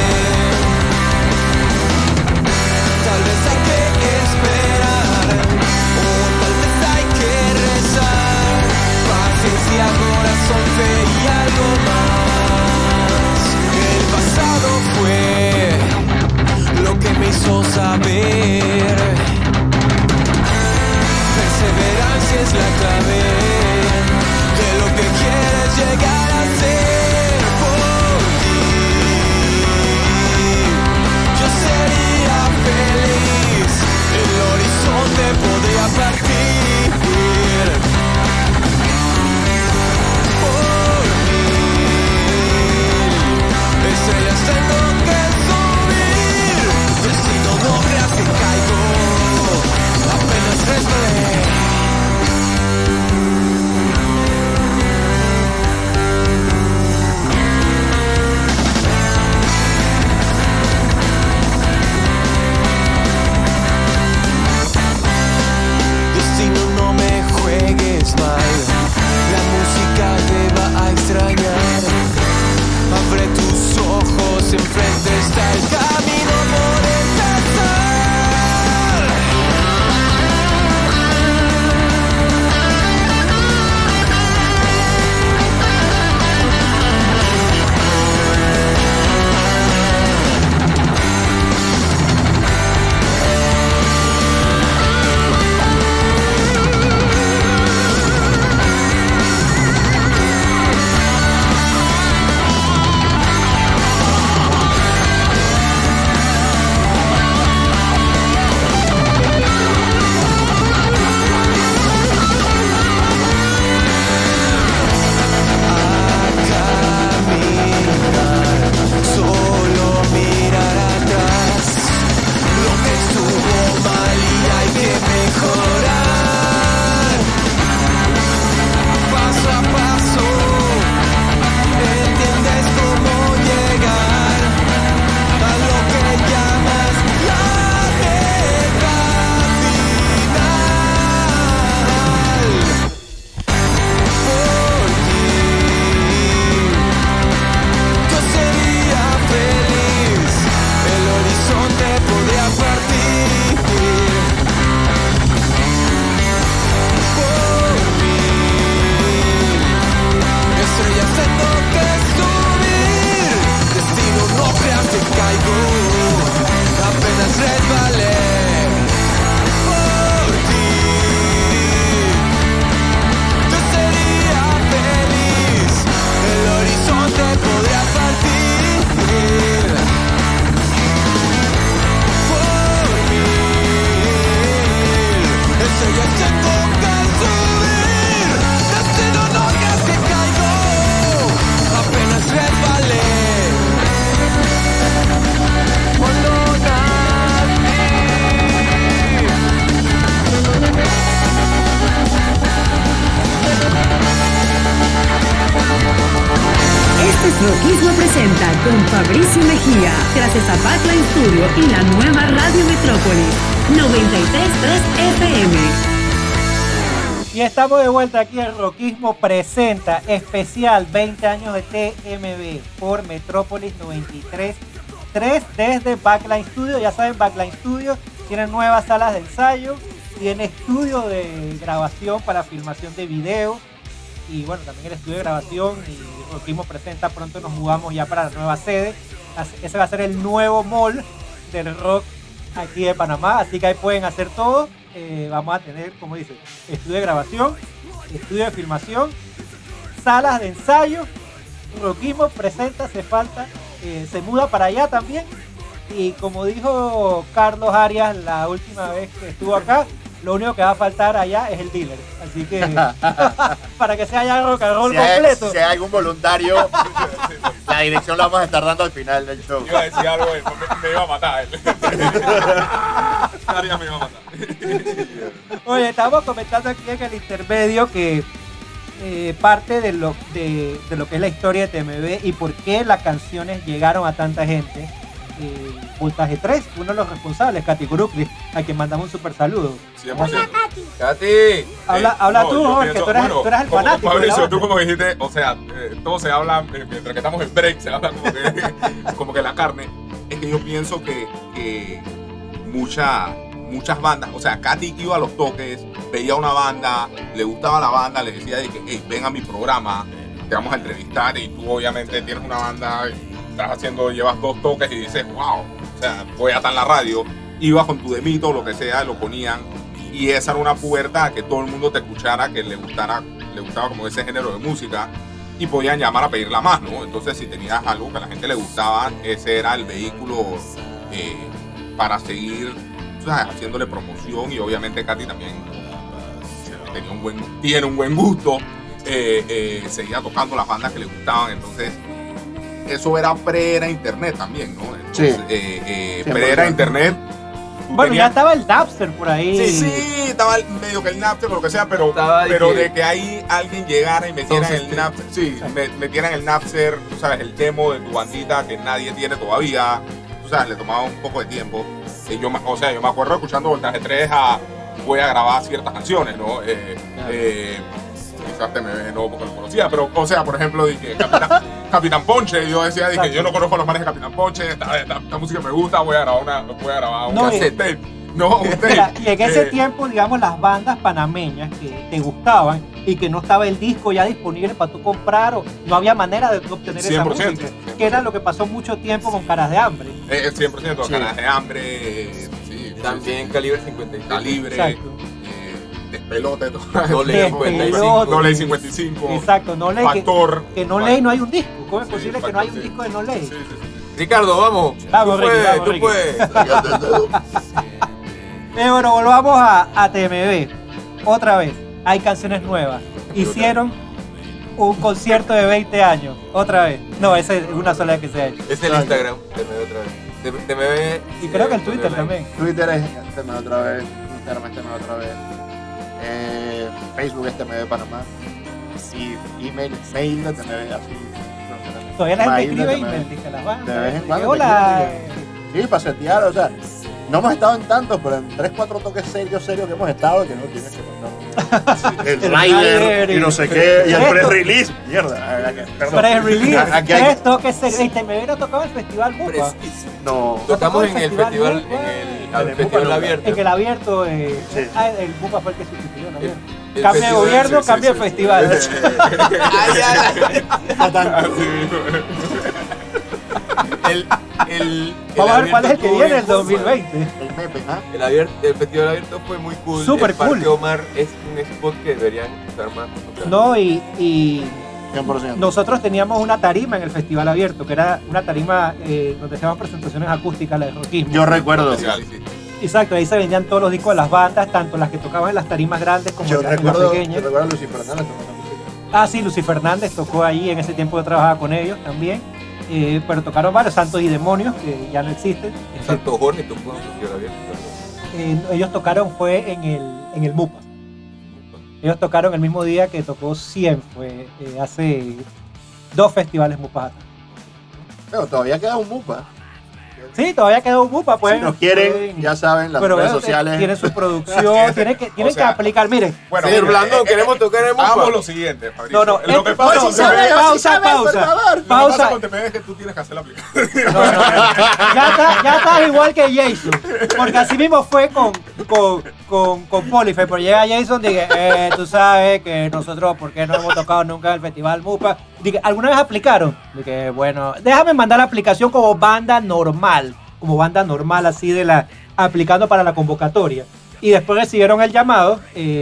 F: Tal vez hay que esperar, o tal vez hay que rezar. Paciencia, corazón, fe y algo más. El pasado fue lo que me hizo saber. Perseverancia es la clave de lo que quieres llegar a ser por ti. Yo sería feliz, el horizonte podría partir por mí. Estrellas tengo que subir, destino no creas que caigo, apenas resbalé. No me juegues mal, la música te va a extrañar. Abre tus ojos, enfrente está el camino por empezar.
A: Roquismo presenta con Fabricio Mejía, gracias a Backline Studio y la nueva Radio Metrópolis 93.3 FM.
B: Y estamos de vuelta aquí en Roquismo presenta especial 20 años de TMB por Metrópolis 93.3 desde Backline Studio. Ya saben, Backline Studio tiene nuevas salas de ensayo, tiene estudio de grabación para filmación de video. Y bueno, también el estudio de grabación y Roquismo presenta, pronto nos mudamos ya para la nueva sede. Ese va a ser el nuevo mall del rock aquí de Panamá, así que ahí pueden hacer todo. Vamos a tener, como dice, estudio de grabación, estudio de filmación, salas de ensayo. Roquismo presenta, se muda para allá también. Y como dijo Carlos Arias la última vez que estuvo acá, lo único que va a faltar allá es el dealer. Así que para que sea ya rock and roll
C: Si
B: completo.
C: hay algún voluntario, la dirección la vamos a estar dando al final del show.
E: Iba a decir algo, me iba a matar él. María me iba a matar.
B: Oye, estábamos comentando aquí en el intermedio que parte de lo que es la historia de TMB y por qué las canciones llegaron a tanta gente. Voltaje 3, uno de los responsables, Katy Brooklyn, a quien mandamos un super saludo.
E: 100%.
D: Katy.
B: Habla tú,
E: yo
B: Jorge,
E: pienso,
B: tú eres el fanático. de la
E: Mauricio, tú
B: banda.
E: como dijiste, o sea, todo se habla, mientras que estamos en break, se habla como que la carne. Es que yo pienso que muchas bandas, o sea, Katy iba a los toques, veía una banda, le gustaba la banda, le decía de que, hey, ven a mi programa, te vamos a entrevistar y tú obviamente tienes una banda, llevas 2 toques y dices, wow, o sea, voy a estar en la radio, ibas con tu demito o lo que sea, lo ponían y esa era una puerta a que todo el mundo te escuchara, que le gustaba como ese género de música y podían llamar a pedirla más, ¿no? Entonces si tenías algo que a la gente le gustaba, ese era el vehículo para seguir, ¿sabes?, haciéndole promoción y obviamente Katy también tiene un buen gusto, seguía tocando las bandas que le gustaban, entonces eso era pre-era internet también, ¿no? Entonces,
C: Sí.
E: Pre-era internet.
B: Bueno, ya estaba el Napster por ahí.
E: Sí, estaba medio que el Napster o lo que sea, pero de que ahí alguien llegara y metiera en el Napster, metiera en el Napster, tú sabes, el demo de tu bandita que nadie tiene todavía, tú sabes, le tomaba un poco de tiempo. Yo me acuerdo escuchando Voltaje 3 voy a grabar ciertas canciones, ¿no? Quizás TMB no porque lo conocía, pero, o sea, por ejemplo, dije Capitán Ponche, yo decía, dije, yo no conozco a los manes de Capitán Ponche, esta música me gusta, voy a grabar un cassette tape. No, un tape.
B: Mira, y en ese tiempo, digamos, las bandas panameñas que te gustaban y que no estaba el disco ya disponible para tú comprar o no había manera de obtener esa
E: 100%,
B: música,
E: 100%.
B: que era lo que pasó mucho tiempo con Caras de Hambre.
E: 100%,
C: Sí.
E: Caras de Hambre, sí.
D: También Calibre 56.
E: Calibre,
B: Exacto.
E: Despelote,
D: No le
B: Despelote.
E: 55, No Ley 55,
B: Exacto, No Ley,
E: Factor.
B: que No Ley no hay un disco. ¿Cómo es
E: Sí,
B: posible que
E: Factor,
B: no hay un
E: sí.
B: disco de No Ley?
E: Sí.
D: Ricardo, vamos.
B: Vamos,
D: Tú
B: Ricky,
D: puedes,
B: vamos,
D: tú
B: Ricky.
D: puedes.
B: Bueno, volvamos a TMB. Otra vez, hay canciones nuevas. Hicieron un concierto de 20 años. Otra vez. No, esa es una sola vez que se ha hecho.
D: Es el Instagram. TMB otra vez. TMB.
B: Y creo que el Twitter también.
C: Twitter es TMB otra vez, Instagram es TMB otra vez, Facebook es TMB Panamá y mail de TMB así.
B: Todavía la gente
C: Mail de
B: escribe
C: TMB.
B: email, dice las bandas.
C: De vez en
B: que
C: cuando.
B: hola.
C: Sí, para setear, o sea, no hemos estado en tantos, pero en 3-4 toques serios que hemos estado, que no tienes que mandar. El rider y no sé qué, y el
B: Esto.
C: pre-release. Mierda, perdón.
B: Pre-release.
C: Aquí hay-
B: 3 toques. TMB no tocaba el Festival Bupa.
C: No.
D: Tocamos en el
B: Festival
D: festival,
B: Bupa.
D: en el festival abierto.
B: En el abierto.
C: Sí.
B: El Bupa fue el que sustituyó el abierto.
D: El
B: Cambia de
D: festival,
B: gobierno,
E: sí,
B: cambia
E: sí,
B: de
E: sí.
B: festival.
D: Ay, ay,
E: El
B: Vamos a ver cuál es el que
D: abierto
B: viene, el
D: estuvo
B: 2020.
C: El Mepe, ¿ah?
D: El festival abierto fue muy cool.
B: Súper
D: el Parque
B: cool.
D: Omar es un spot que deberían usar más. O sea,
B: No, y
C: 100%.
B: nosotros teníamos una tarima en el Festival Abierto, que era una tarima donde hacíamos presentaciones acústicas, la de rockismo.
C: Yo recuerdo.
D: sí, sí, sí.
B: Exacto, ahí se vendían todos los discos de las bandas, tanto las que tocaban en las tarimas grandes como
C: Yo
B: en las
C: recuerdo
B: pequeñas.
C: a Lucy Fernández tocando música.
B: Ah, sí, Lucy Fernández tocó ahí, en ese tiempo yo trabajaba con ellos también. Pero tocaron varios, Santos y Demonios, que ya no existen.
D: Santo Jorge tocó en el festival abierto.
B: Ellos tocaron fue en el MUPA. Ellos tocaron el mismo día que tocó 100, fue hace 2 festivales MUPA atrás.
C: Pero todavía queda un MUPA.
B: Sí, todavía quedó un MUPA, pues.
C: Si nos quieren, ya saben, las
B: pero
C: redes
B: bueno,
C: sociales.
B: tienen su producción, tienen que
E: O sea,
B: aplicar. Miren,
E: Bueno,
D: Señor Blandón, queremos tocar el
E: hagamos
D: MUPA.
E: lo siguiente, Fabricio.
B: no,
E: Lo que pasa
B: no,
E: con
B: no,
E: TMB
B: pausa.
E: lo que pasa con TMB es que tú tienes que hacer la aplicación.
B: Ya está igual que Jason. Porque así mismo fue con Polyfe. Pero llega Jason y dije, tú sabes que nosotros, ¿por qué no hemos tocado nunca en el Festival MUPA? Dije, ¿alguna vez aplicaron? Dije, bueno, déjame mandar la aplicación como banda normal. Como banda normal, así aplicando para la convocatoria. Y después recibieron el llamado.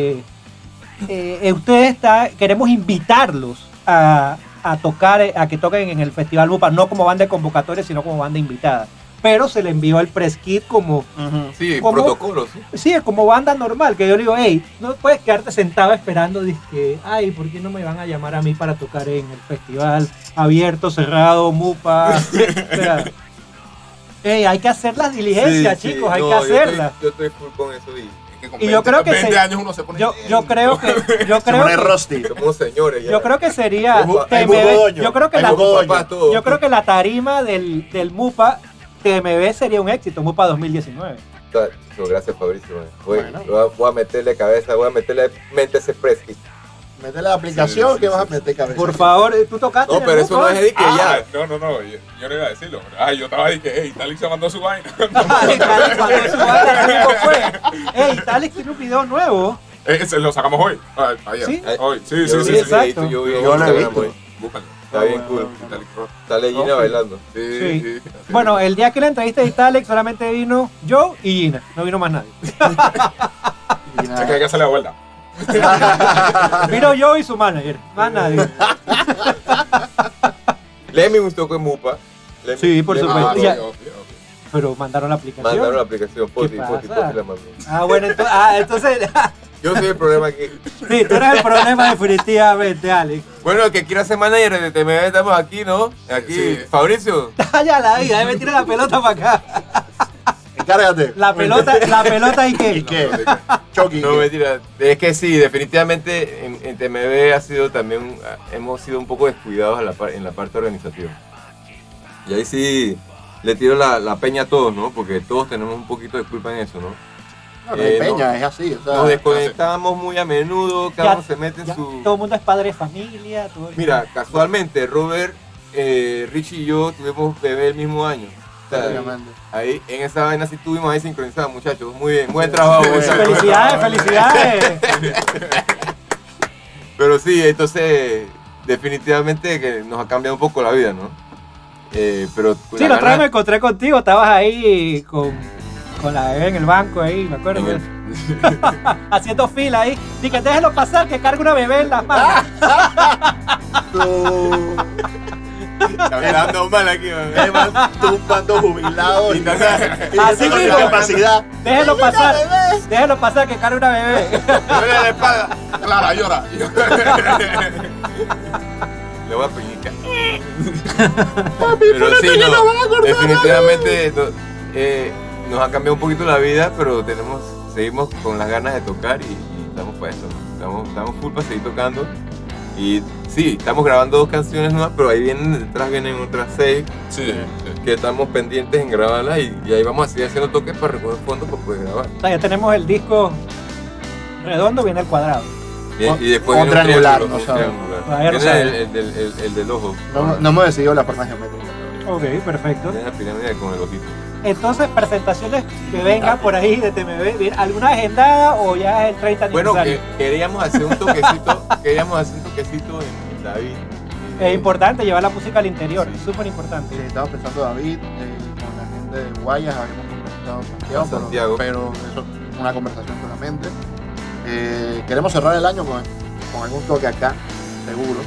B: Queremos invitarlos a tocar, a que toquen en el Festival MUPA, no como banda de convocatoria, sino como banda invitada. pero se le envió el press kit como,
D: Sí,
B: ¿Cómo?
D: protocolos. ¿Sí?
B: sí, como banda normal, que yo le digo, hey, no puedes quedarte sentado esperando, que, ay, ¿por qué no me van a llamar a mí para tocar en el festival abierto, cerrado, MUPA? O sea, hey, hay que hacer las diligencias,
D: Sí, sí.
B: chicos, hay
D: No,
B: que hacerlas.
D: Yo estoy full con eso y
B: Y yo creo que
E: 20
B: se-
E: años uno se pone
B: Yo
E: bien.
B: creo que, yo
C: Se
B: creo
C: pone
B: que,
C: rusty.
D: somos señores ya.
B: yo creo que sería
C: Hay
B: TMB,
C: bugodoño,
B: yo creo que
C: hay
B: la,
C: bugodoño.
D: Papá, todo.
B: yo creo que la tarima del MUPA TMB sería un éxito, MUPA 2019.
D: Gracias, Fabricio.
C: Bueno.
D: Voy a meterle cabeza, voy a meterle mente a ese press kit.
C: Mete la aplicación
E: Sí,
C: que
E: sí,
C: vas a
E: sí.
C: meter cabeza.
B: Por favor, tú tocaste.
D: No,
B: en
D: pero
B: el
D: eso no
B: MUPA?
D: es de que ya.
E: No, yo no iba a decirlo. Pero, yo estaba ahí que, hey, Talix se mandó su vaina.
B: Ay, Talix, cuando su banda amigo fue. Ey, Talix tiene un video nuevo.
E: Se lo sacamos hoy. Ayer.
B: ¿Sí?
E: Hoy. Sí,
D: Yo
E: sí,
D: vi
E: sí.
D: el
B: exacto.
D: videíto, yo vi
C: Yo
D: en
C: lo he
D: Instagram
C: visto.
D: hoy.
E: Búscalo.
D: Está bien cool.
E: Talix Rock.
D: Sale Gina
B: Ok.
D: bailando.
B: Sí.
E: Sí.
B: Bueno, el día que la entrevista de Talix solamente vino yo y Gina, no vino más nadie.
C: Y
E: Es
C: nada.
E: que hay que hacerle la vuelta.
B: Vino yo y su manager, más nadie.
D: Lemmy gustó con Mupa.
B: Sí, por
D: Lemmy
B: supuesto.
D: mandó-
B: Ya.
E: obvio.
B: Pero mandaron la aplicación.
D: Mandaron la aplicación, Poti
B: pasa?
D: la mandó.
B: Ah, bueno, entonces
D: Yo soy el problema aquí.
B: sí, tú eres el problema definitivamente, Alex.
D: Bueno, el que quiera ser manager de TMB estamos aquí, ¿no? Aquí,
E: Sí.
D: Fabricio.
B: Ya la vida, me tira la pelota para acá.
C: Encárgate.
B: La pelota y qué.
C: ¿Y qué? Chucky.
D: No, mentira. Es que sí, definitivamente en TMB ha sido también, hemos sido un poco descuidados en la parte organizativa. Y ahí sí le tiro la peña a todos, ¿no? Porque todos tenemos un poquito de culpa en eso, ¿no?
C: No, no hay
D: no.
C: peña, es así. O sea,
D: Nos desconectamos muy a menudo, cada
B: Ya-
D: uno se mete en
B: ya
D: su...
B: todo el mundo es padre de familia.
D: Mira, casualmente Robert, Richie y yo tuvimos bebé el mismo año. O sea,
C: prácticamente.
D: ahí, en esa vaina sí estuvimos ahí sincronizados, muchachos. Muy bien, buen trabajo, muchachos.
B: Felicidades.
D: Pero sí, entonces, definitivamente que nos ha cambiado un poco la vida, ¿no? Pero
B: Sí, la otra vez me encontré contigo, estabas ahí con la bebé en el banco ahí, me acuerdo. Haciendo fila ahí. Dije, déjelo pasar que carga una bebé en las manos.
C: Tú,
D: Hablando mal aquí, man.
C: Además, tú un bando jubilado y
B: Así
C: con
B: mismo.
C: capacidad.
B: Déjelo pasar que carga una bebé.
D: Me duele la espalda.
E: Clara, llora.
D: Le voy a peñicar. Pero sí, no, definitivamente nos ha cambiado un poquito la vida, pero seguimos con las ganas de tocar y estamos para eso. Estamos full para seguir tocando. Y sí, estamos grabando 2 canciones nuevas, pero ahí detrás vienen otras 6
E: Sí.
D: que estamos pendientes en grabarlas y ahí vamos a seguir haciendo toques para recoger fondos para poder grabar.
B: O sea, ya tenemos el disco redondo, viene el cuadrado.
D: Y después
C: O
D: viene un
C: triangular,
D: triángulo,
C: no
D: un
C: sabemos.
D: triangular.
B: Todavía no
D: Viene
B: sabemos.
D: el del ojo.
C: No hemos decidido la forma geométrica.
B: Ok, perfecto.
D: Viene la pirámide con el ojito.
B: Entonces, presentaciones que vengan por ahí de TMB, ¿bien? ¿Alguna agendada o ya es el 30
D: Bueno,
B: aniversario?
D: queríamos hacer un toquecito, en David.
B: Es importante llevar la música al interior, es súper importante.
C: Sí, estaba pensando David, con la gente de Guayas, habíamos conversado Santiago,
D: A Santiago.
C: pero eso es una conversación solamente. Queremos cerrar el año con algún toque acá, seguro.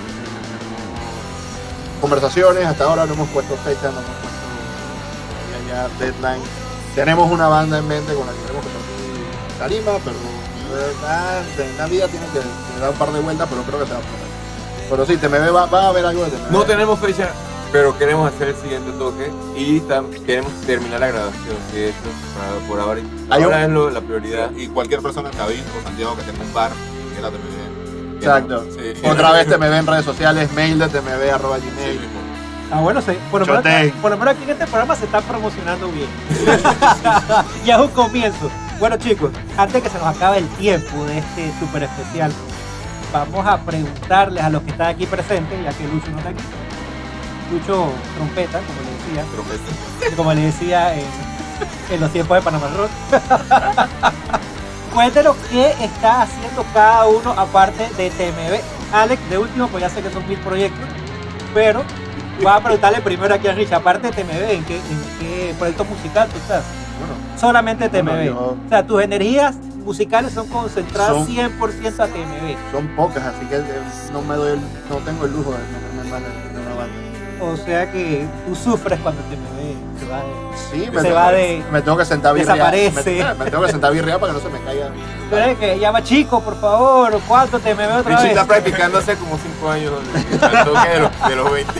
C: Conversaciones, hasta ahora no hemos puesto fecha, no hemos puesto todavía ya deadline. Tenemos una banda en mente con la que queremos compartir tarima, pero en la vida tiene que dar un par de vueltas, pero creo que se va a poder. Pero sí, TMB va a haber algo de TMB.
D: No tenemos fecha, pero queremos hacer el siguiente toque y queremos terminar la grabación, que eso por ahora,
C: Hay
D: ahora es la prioridad.
E: Y cualquier persona en David o Santiago que tenga un bar, que la TMB.
C: Exacto.
E: Sí.
C: Otra vez TMB en redes sociales, mail de tmb@gmail.
E: Sí.
B: Ah, bueno, por lo menos
C: Chotén.
B: aquí en este programa se está promocionando bien. Ya es un comienzo. Bueno, chicos, antes que se nos acabe el tiempo de este súper especial, vamos a preguntarles a los que están aquí presentes, ya que Lucho no está aquí. Lucho trompeta, como le decía en los tiempos de Panamá Rock. Cuéntenos qué está haciendo cada uno aparte de TMB. Alex, de último, pues ya sé que son 1000 proyectos, pero voy a preguntarle primero aquí a Rich, aparte de TMB, ¿en qué proyecto musical tú estás?
C: Bueno,
B: Solamente TMB.
C: Bueno, yo-
B: O sea, tus energías musicales son concentradas
C: Son-
B: 100% a TMB.
C: son pocas, así que no tengo el lujo de meterme más en una banda.
B: O sea que tú sufres cuando te me ve.
C: Sí, me tengo que sentar birria.
B: Desaparece.
C: Me tengo que sentar birria para que no se me caiga.
B: Pero es que llama chico, por favor. ¿Cuánto te me ve otra
D: Richie
B: vez?
D: está practicando hace como 5 años al toque de los 20.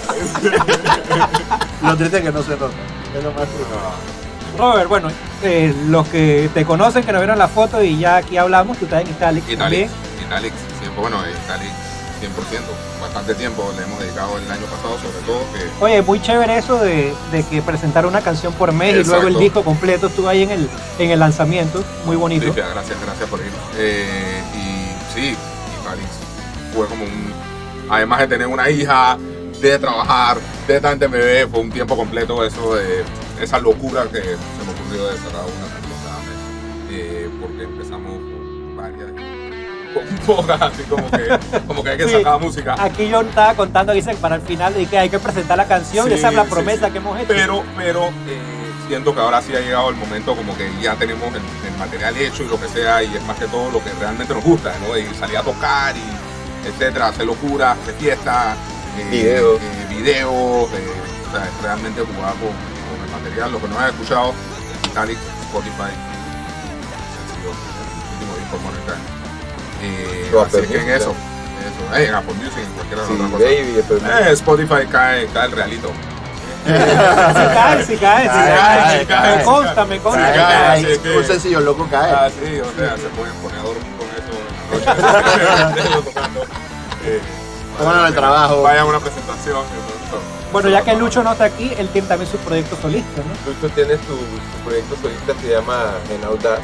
C: Lo triste es que no se nota. Es lo más triste.
B: Robert, bueno, los que te conocen, que nos vieron la foto y ya aquí hablamos, tú estás en Italix también.
E: Italix, siempre, bueno, Italix 100%, bastante tiempo le hemos dedicado el año pasado, sobre todo que...
B: Oye, muy chévere eso de que presentara una canción por mes y luego el
E: Exacto.
B: disco completo estuvo ahí en el lanzamiento, muy bonito.
E: Sí, gracias por ir. Y sí, Italix fue como además de tener una hija, de trabajar, de estar en TMB, fue un tiempo completo eso de esa locura que se me ocurrió de sacar una canción cada mes, porque empezamos con varias, con pocas, así como que hay que
B: Sí.
E: sacar música.
B: Aquí yo estaba contando, dice, para el final de que hay que presentar la canción y
E: Sí,
B: esa es la
E: sí,
B: promesa
E: sí.
B: que hemos hecho.
E: Pero siento que ahora sí ha llegado el momento como que ya tenemos el material hecho y lo que sea, y es más que todo lo que realmente nos gusta, ¿no? Y salir a tocar y etcétera, hacer locuras, hacer fiestas, videos, o sea, realmente jugar con el material. Lo que no has escuchado, Italix, Spotify, sencillo, el último disco Money Así que en eso, en Apple Music, en cualquiera de las otras cosas. Spotify cae el realito.
B: Sí cae. Me consta.
C: Un sencillo loco cae.
E: Ah, sí, o sea, se pueden poner a dormir con eso. Tocando.
C: Pónganlo en el trabajo.
E: Vayan a una presentación.
B: Bueno, ya que Lucho no está aquí, él tiene también su proyecto solista, ¿no?
D: Lucho tiene su proyecto solista, se llama En Audaz,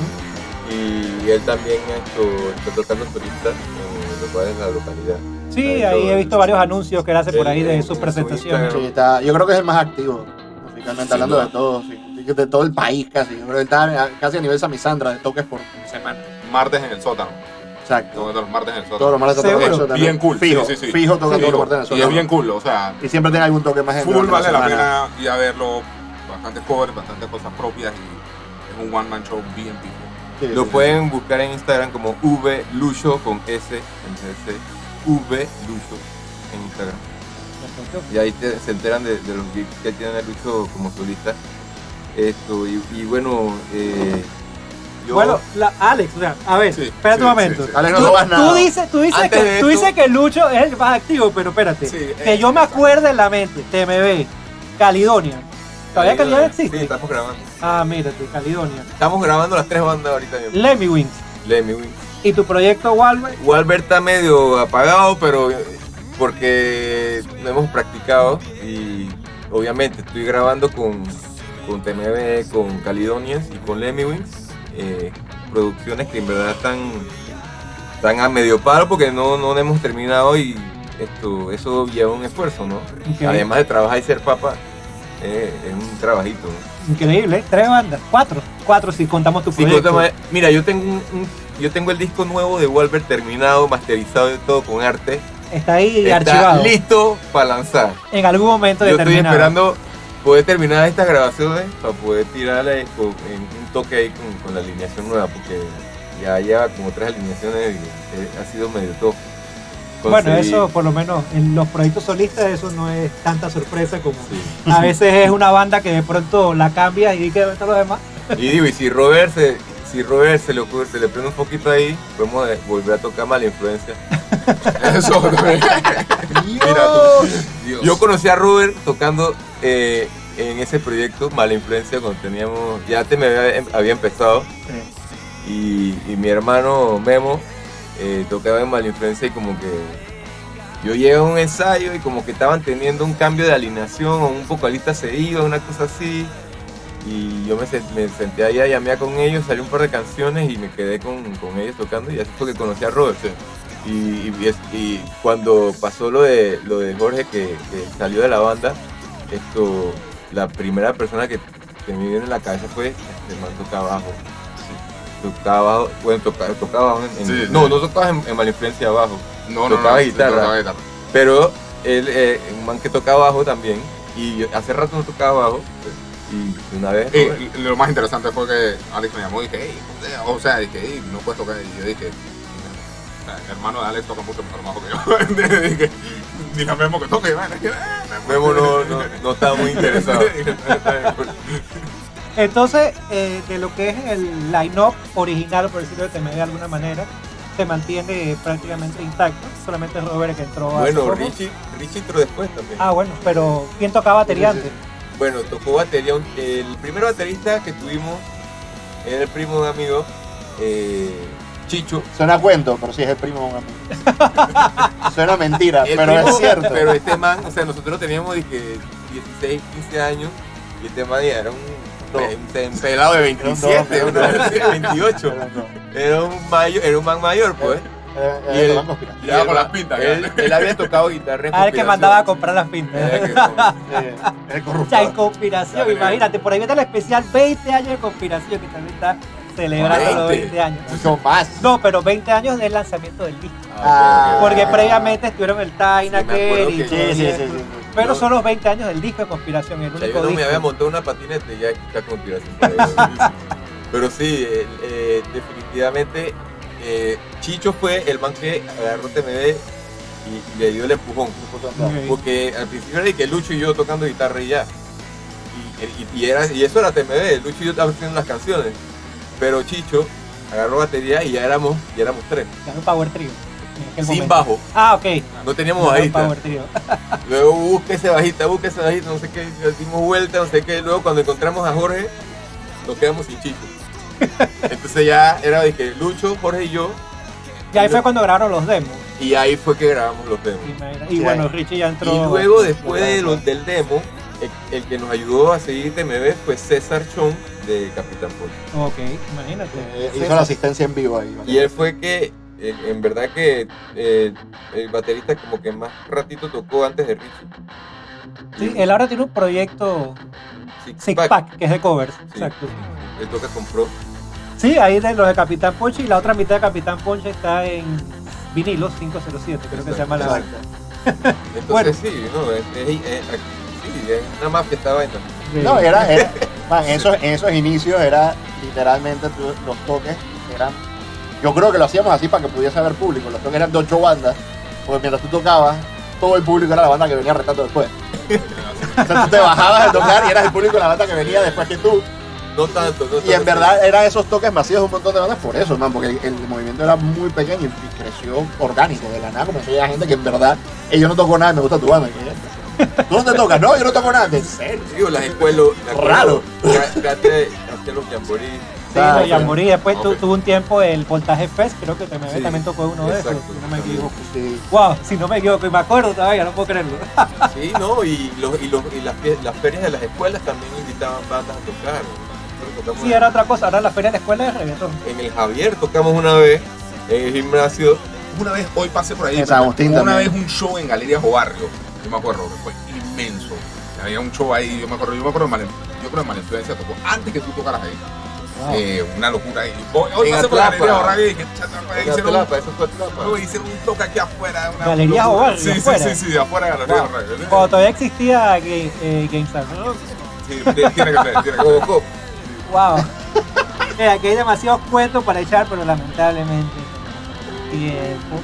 D: y él también está tocando solista en lugares en la localidad.
B: Sí, ahí he visto varios anuncios que él hace por ahí de sus presentaciones.
C: Sí, yo creo que es el más activo musicalmente, hablando de todo, sí, de todo el país casi. Yo creo que está casi a nivel Samisandra de toques por semana.
E: Martes en el sótano.
C: Exacto.
E: Todos los martes en el sótano.
C: Todos los martes
B: Seguro.
C: tocan en el sótano.
E: Bien cool.
C: Fijo,
E: sí.
C: fijo tocan todos los martes en el
E: Y
C: sótano.
E: es bien cool, o sea,
C: Y siempre tiene algún toque más
E: full
C: durante
E: vale la
C: semana.
E: pena ir a verlo. Bastantes covers, bastantes cosas propias, y es un one man show bien pico.
C: Sí,
D: Lo
C: sí,
D: pueden buscar en Instagram como V Lucho con S, entonces V Lucho en Instagram. Y ahí se enteran de los gigs que tiene Lucho como solista. Y bueno, yo...
B: Bueno, Alex, o sea, a ver,
E: Sí,
B: espérate
E: sí,
B: un momento.
E: sí.
C: Alex, no robas nada.
B: Tú dices
D: Antes de
B: tú
D: esto-
B: dices que Lucho es el más activo, pero espérate.
E: Sí,
B: que yo me acuerde en la mente, TMB, Caledonia. ¿Todavía Caledonia existe?
D: Sí, estamos grabando.
B: Ah, mírate, Caledonia.
D: Estamos grabando las 3 bandas ahorita mismo.
B: Lemmy Wings.
D: Lemmy Wings.
B: ¿Y tu proyecto Walmart?
D: Walbert está medio apagado, pero porque no hemos practicado, y obviamente estoy grabando con TMB, con Calidonians y con Lemmy Wings, producciones que en verdad están a medio paro porque no hemos terminado, y eso lleva un esfuerzo, ¿no?
B: Ok.
D: Además de trabajar y ser papa, es un trabajito, ¿no?
B: Increíble, ¿eh? 3 bandas, 4 si contamos tu
D: Sí,
B: proyecto.
D: mira, yo tengo el disco nuevo de Walbert terminado, masterizado y todo con arte.
B: Está ahí
D: Está
B: archivado.
D: listo para lanzar.
B: En algún momento
D: Yo estoy
B: determinado.
D: esperando poder terminar estas grabaciones para poder tirarle en un toque ahí con la alineación nueva, porque ya lleva como 3 alineaciones y ha sido medio top.
B: Bueno, eso por lo menos en los proyectos solistas eso no es tanta sorpresa como
D: Sí.
B: a veces es una banda que de pronto la cambias y que todo lo demás.
D: Y digo, y si Robert se le ocurre, se le prende un poquito ahí, podemos volver a tocar Mala Influencia.
E: Eso también.
D: Mira tú. Yo conocí a Robert tocando en ese proyecto Mala Influencia cuando ya había empezado, y mi hermano Memo tocaba en Mala Influencia, y como que yo llegué a un ensayo y como que estaban teniendo un cambio de alineación o un vocalista se iba, una cosa así, y yo me senté ahí a llamear con ellos, salí un par de canciones y me quedé con ellos tocando, y así fue que conocí a Robert. Y cuando pasó lo de Jorge que salió de la banda, la primera persona que me vino en la cabeza fue el man tocaba bajo. Tocaba bajo, bueno, tocaba bajo
E: Sí,
D: no
E: sí.
D: tocaba en Mala Influencia bajo,
E: No,
D: tocaba
E: sí,
D: guitarra.
E: tocaba guitarra.
D: pero él, un man que tocaba bajo también, y hace rato no tocaba bajo, y una vez Robert,
E: Lo más interesante fue que Alex me llamó y dije, hey, dije, hey, no puedes tocar. Y yo dije, o sea, el hermano de Alex toca mucho mejor bajo que yo. Dije, Dile a Memo que toque, man.
D: Memo no está muy interesado.
B: Entonces, de lo que es el line-up original, por decirlo de TMB de alguna manera, se mantiene prácticamente intacto. Solamente Robert que entró hace
D: Bueno,
B: poco.
D: Richie entró después también.
B: Ah, bueno, pero ¿quién tocaba batería antes?
D: Bueno, tocó batería. El primer baterista que tuvimos era el primo de un amigo, Chicho.
C: Suena cuento, pero sí es el primo de un amigo. Suena mentira,
D: El
C: pero
D: primo,
C: es cierto.
D: Pero este man, o sea, nosotros teníamos dije, 16, 15 años y este man ya era un pelado de 27, uno de 28. Era un man mayor, pues.
C: Y
D: él-
E: Ya con las pintas.
D: Él había tocado guitarra en
B: Ah, el que
D: Conspiración.
B: mandaba a comprar las pintas.
C: el
B: Ya
C: corruptor.
B: en conspiración, imagínate, por ahí viene el especial 20 años de conspiración que también está celebrando los 20 años.
C: Mucho más.
B: No, pero 20 años del lanzamiento del disco.
C: Ah,
B: Porque previamente estuvieron el Taina,
D: Sí, me acuerdo
B: Kerry,
D: que-
B: todo
C: Sí, sí,
B: eso.
C: sí, sí.
B: Pero
D: Yo-
B: son los 20 años del disco de conspiración, el
D: O sea,
B: único
D: yo no me
B: disco.
D: había montado una patineta y ya escuché Conspiración. por ahí. Pero sí, definitivamente Chicho fue el man que agarró TMB y le dio el empujón.
B: Ok.
D: Porque al principio era de que Lucho y yo tocando guitarra y ya. Y eso era TMB, Lucho y yo estábamos haciendo las canciones. Pero Chicho agarró batería y ya éramos 3.
B: Ya no Power Trio. en aquel
D: Sin
B: momento.
D: bajo.
B: Ah, ok.
D: No teníamos
B: Ya no
D: bajista.
B: Power Trio.
D: Luego búsquese bajista, no sé qué, dimos vuelta, no sé qué. Luego cuando encontramos a Jorge, nos quedamos sin Chicho. Entonces ya era de que Lucho, Jorge y yo,
B: Y ahí fue cuando grabaron los demos.
D: y ahí fue que grabamos los demos.
B: Y
C: Sí,
B: bueno,
C: ahí.
B: Richie ya entró.
D: Y luego después del demo, el que nos ayudó a seguir TMB fue César Chon de Capitán Pol.
B: Ok, imagínate.
C: Hizo la asistencia en vivo ahí.
D: Y él fue que, en verdad que el baterista como que más ratito tocó antes de Richie.
B: Sí, él ahora tiene un proyecto Six Pack, que es de covers.
D: Sí.
B: Exacto.
D: Él toca con Pro.
B: Sí, ahí de los de Capitán Ponche y la otra mitad de Capitán Ponche está en vinilos 507, creo que se llama la
C: Exacto.
B: banda.
D: Entonces
B: Bueno.
D: sí, no, sí, es una mafia esta vaina.
C: No, man, en esos inicios era literalmente los toques eran. Yo creo que lo hacíamos así para que pudiese haber público. Los toques eran de 8 bandas, porque mientras tú tocabas, todo el público era la banda que venía retando después. O sea, tú te bajabas de tocar y eras el público de la banda que venía después que tú.
D: No tanto, no tanto.
C: Y en verdad eran esos toques masivos de un montón de bandas por eso, man, porque el movimiento era muy pequeño y creció orgánico. De la nada comenzó a llegar gente que en verdad, yo no toco nada, me gusta tu banda. ¿Tú dónde tocas? No, yo no toco nada. ¿En serio?
D: Digo, las escuelas,
C: Raro.
D: hacía los jamboree.
B: Sí,
C: Ah,
B: los
C: ok.
B: Jamboree. Después
D: Ok.
B: tuvo un tiempo el Voltaje Fest, creo que TMB
D: Sí,
B: también tocó uno de esos,
D: exacto.
B: si no me equivoco.
C: Sí.
B: Wow, si no me equivoco, y me acuerdo todavía, no puedo creerlo.
D: Sí, ¿no? Y las ferias de las escuelas también invitaban bandas a tocar. Nosotros tocamos
B: Sí, era otra cosa, ahora la feria de la escuela es reggaetón.
D: en el Javier tocamos una vez, en el gimnasio.
E: Una vez, hoy pasé por ahí,
C: En San Agustín
E: una
C: también.
E: vez un show en Galerías o Barrio, yo me acuerdo que fue inmenso. Había un show ahí, yo me acuerdo yo creo que Malinfluencia tocó antes que tú tocaras ahí.
B: Wow.
E: Una locura ahí. Hoy
D: En
E: pasé por
D: Atlapa.
E: Galerías o Barrio y que
D: Atlapa, eso fue Atlapa.
E: hicieron un toque aquí afuera. una
B: Galerías o
E: locura.
B: Barrio,
E: Sí,
B: afuera.
E: sí, afuera de Galerías o Barrio.
B: Cuando todavía existía GameStar, ¿no?
E: Sí, tiene que ser.
D: Robocop.
B: Wow. Aquí hay demasiados cuentos para echar, pero lamentablemente. Tiempo,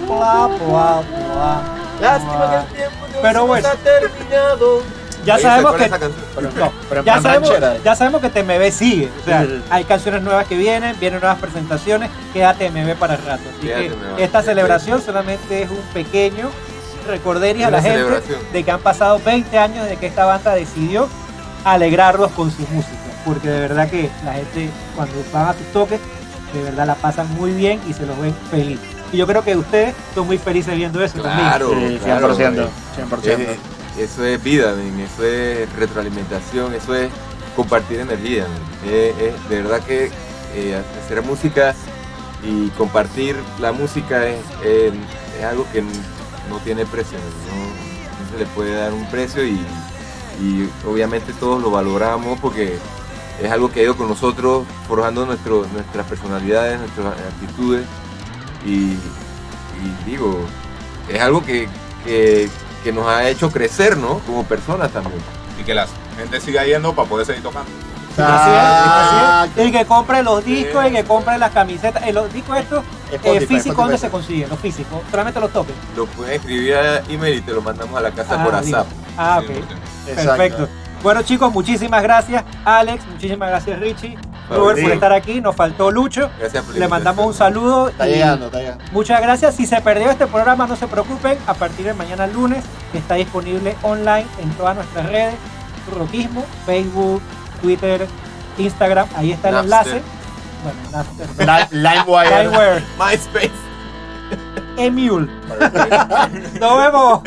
D: Lástima que el tiempo no
B: Pero
D: se
B: bueno.
D: nos ha terminado.
B: Ya
D: Ahí
B: sabemos
D: se
B: que.
D: acuerda esa canción.
B: No,
C: Pero en
B: ya,
C: plan
B: sabemos,
C: ranchera.
B: ya sabemos que TMB sigue. O sea,
C: Sí, sí.
B: hay canciones nuevas que vienen nuevas presentaciones. Queda TMB para el rato. Así
D: Queda
B: que
D: TMB.
B: esta celebración solamente es un pequeño recorderis a
D: Una
B: la gente
D: celebración.
B: de que han pasado 20 años desde que esta banda decidió alegrarlos con sus músicas. Porque de verdad que la gente, cuando van a sus toques, de verdad la pasan muy bien y se los ven felices. Y yo creo que ustedes son muy felices viendo eso
D: Claro,
C: Sí,
D: claro,
C: 100%.
D: güey.
C: 100%.
D: Eso es vida, men, eso es retroalimentación, eso es compartir energía. Men. De verdad que hacer música y compartir la música es algo que no tiene precio, no se le puede dar un precio y obviamente todos lo valoramos porque es algo que ha ido con nosotros forjando nuestras personalidades, nuestras actitudes y digo, es algo que nos ha hecho crecer, ¿no? Como personas también.
E: Y que la gente siga yendo para poder seguir tocando.
B: Así es. Y que compre los discos y que compre las camisetas. Los discos estos
C: Spotify,
B: físico, ¿dónde
C: Spotify.
B: se consigue? Los físicos, solamente los topes.
D: Lo pueden escribir a email y te lo mandamos a la casa por
B: bien.
D: WhatsApp.
B: Ah, ok.
E: 100%.
B: Perfecto. Bueno, chicos, muchísimas gracias, Alex, muchísimas gracias, Richie, Robert, por
C: sí.
B: estar aquí. Nos faltó Lucho.
D: Gracias por la
B: Le mandamos un
D: invitación.
B: saludo.
C: Está
B: y
C: llegando.
B: Muchas gracias. Si se perdió este programa, no se preocupen. A partir de mañana lunes está disponible online en todas nuestras redes. Rockismo, Facebook, Twitter, Instagram. Ahí está el
D: Napster.
B: enlace. Bueno, Napster.
C: LimeWire.
B: LimeWire,
D: MySpace.
B: Emule. Nos vemos.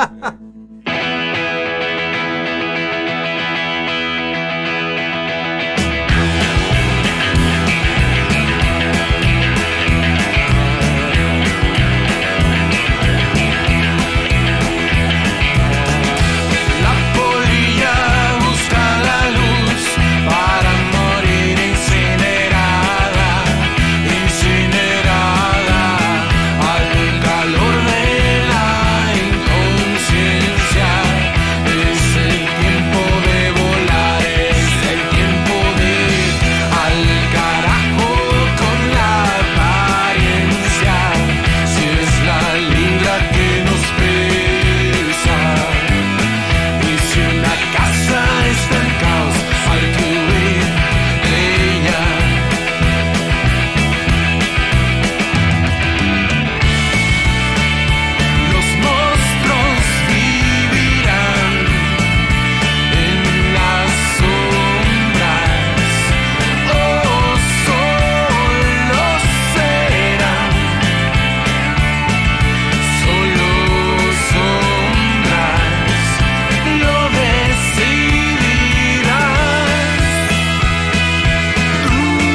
F: La polilla busca la luz para morir incinerada, incinerada al calor de la inconsciencia. Es el tiempo de volar, es el tiempo de ir al carajo con la apariencia. Si es la libra que nos pesa. Y si una casa está en caos, hay que huir de ella. Los monstruos vivirán en las sombras, o solo serán solo sombras, lo decidirás tú.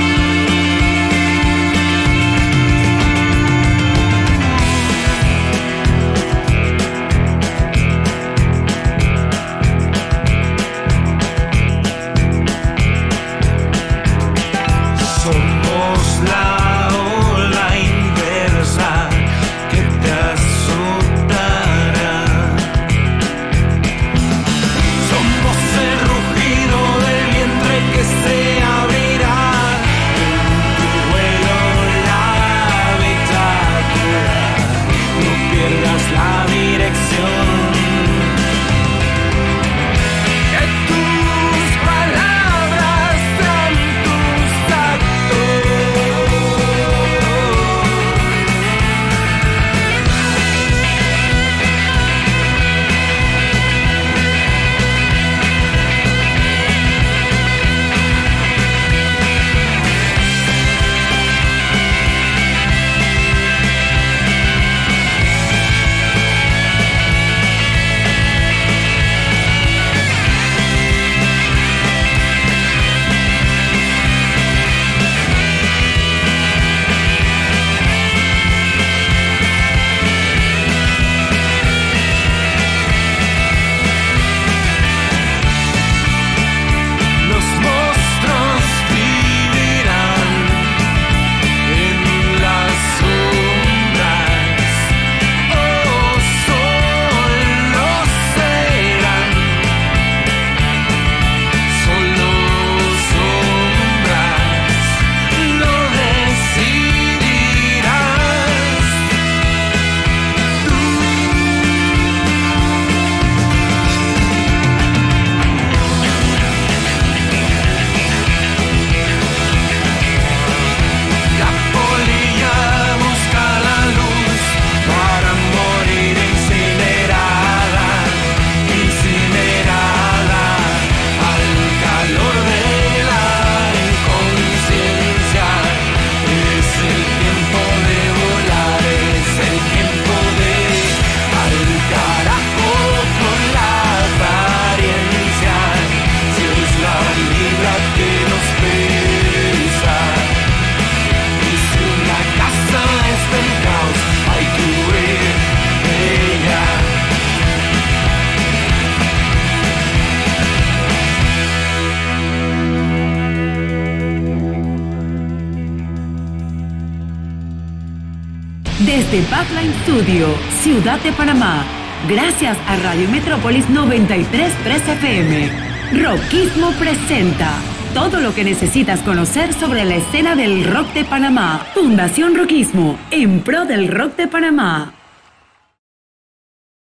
F: Somos la ola inversa que te azotará. Somos el rugido del vientre que se abrirá. En tu vuelo la bitácora, no pierdas la dirección. Que tus palabras sean tus actos. Los monstruos vivirán en las sombras, o solo serán solo sombras, lo decidirás tú. La polilla busca la luz para morir incinerada, incinerada al calor de la inconsciencia. Es el tiempo de volar, es el tiempo de ir al carajo con la apariencia. Si es la libra que nos pesa. Y si una casa está en caos, hay que huir de ella.
A: Desde Backline Studio, Ciudad de Panamá. Gracias a Radio Metrópolis 93.3 FM. Rockismo presenta Todo lo que necesitas conocer sobre la escena del rock de Panamá. Fundación Rockismo, en pro del rock de Panamá.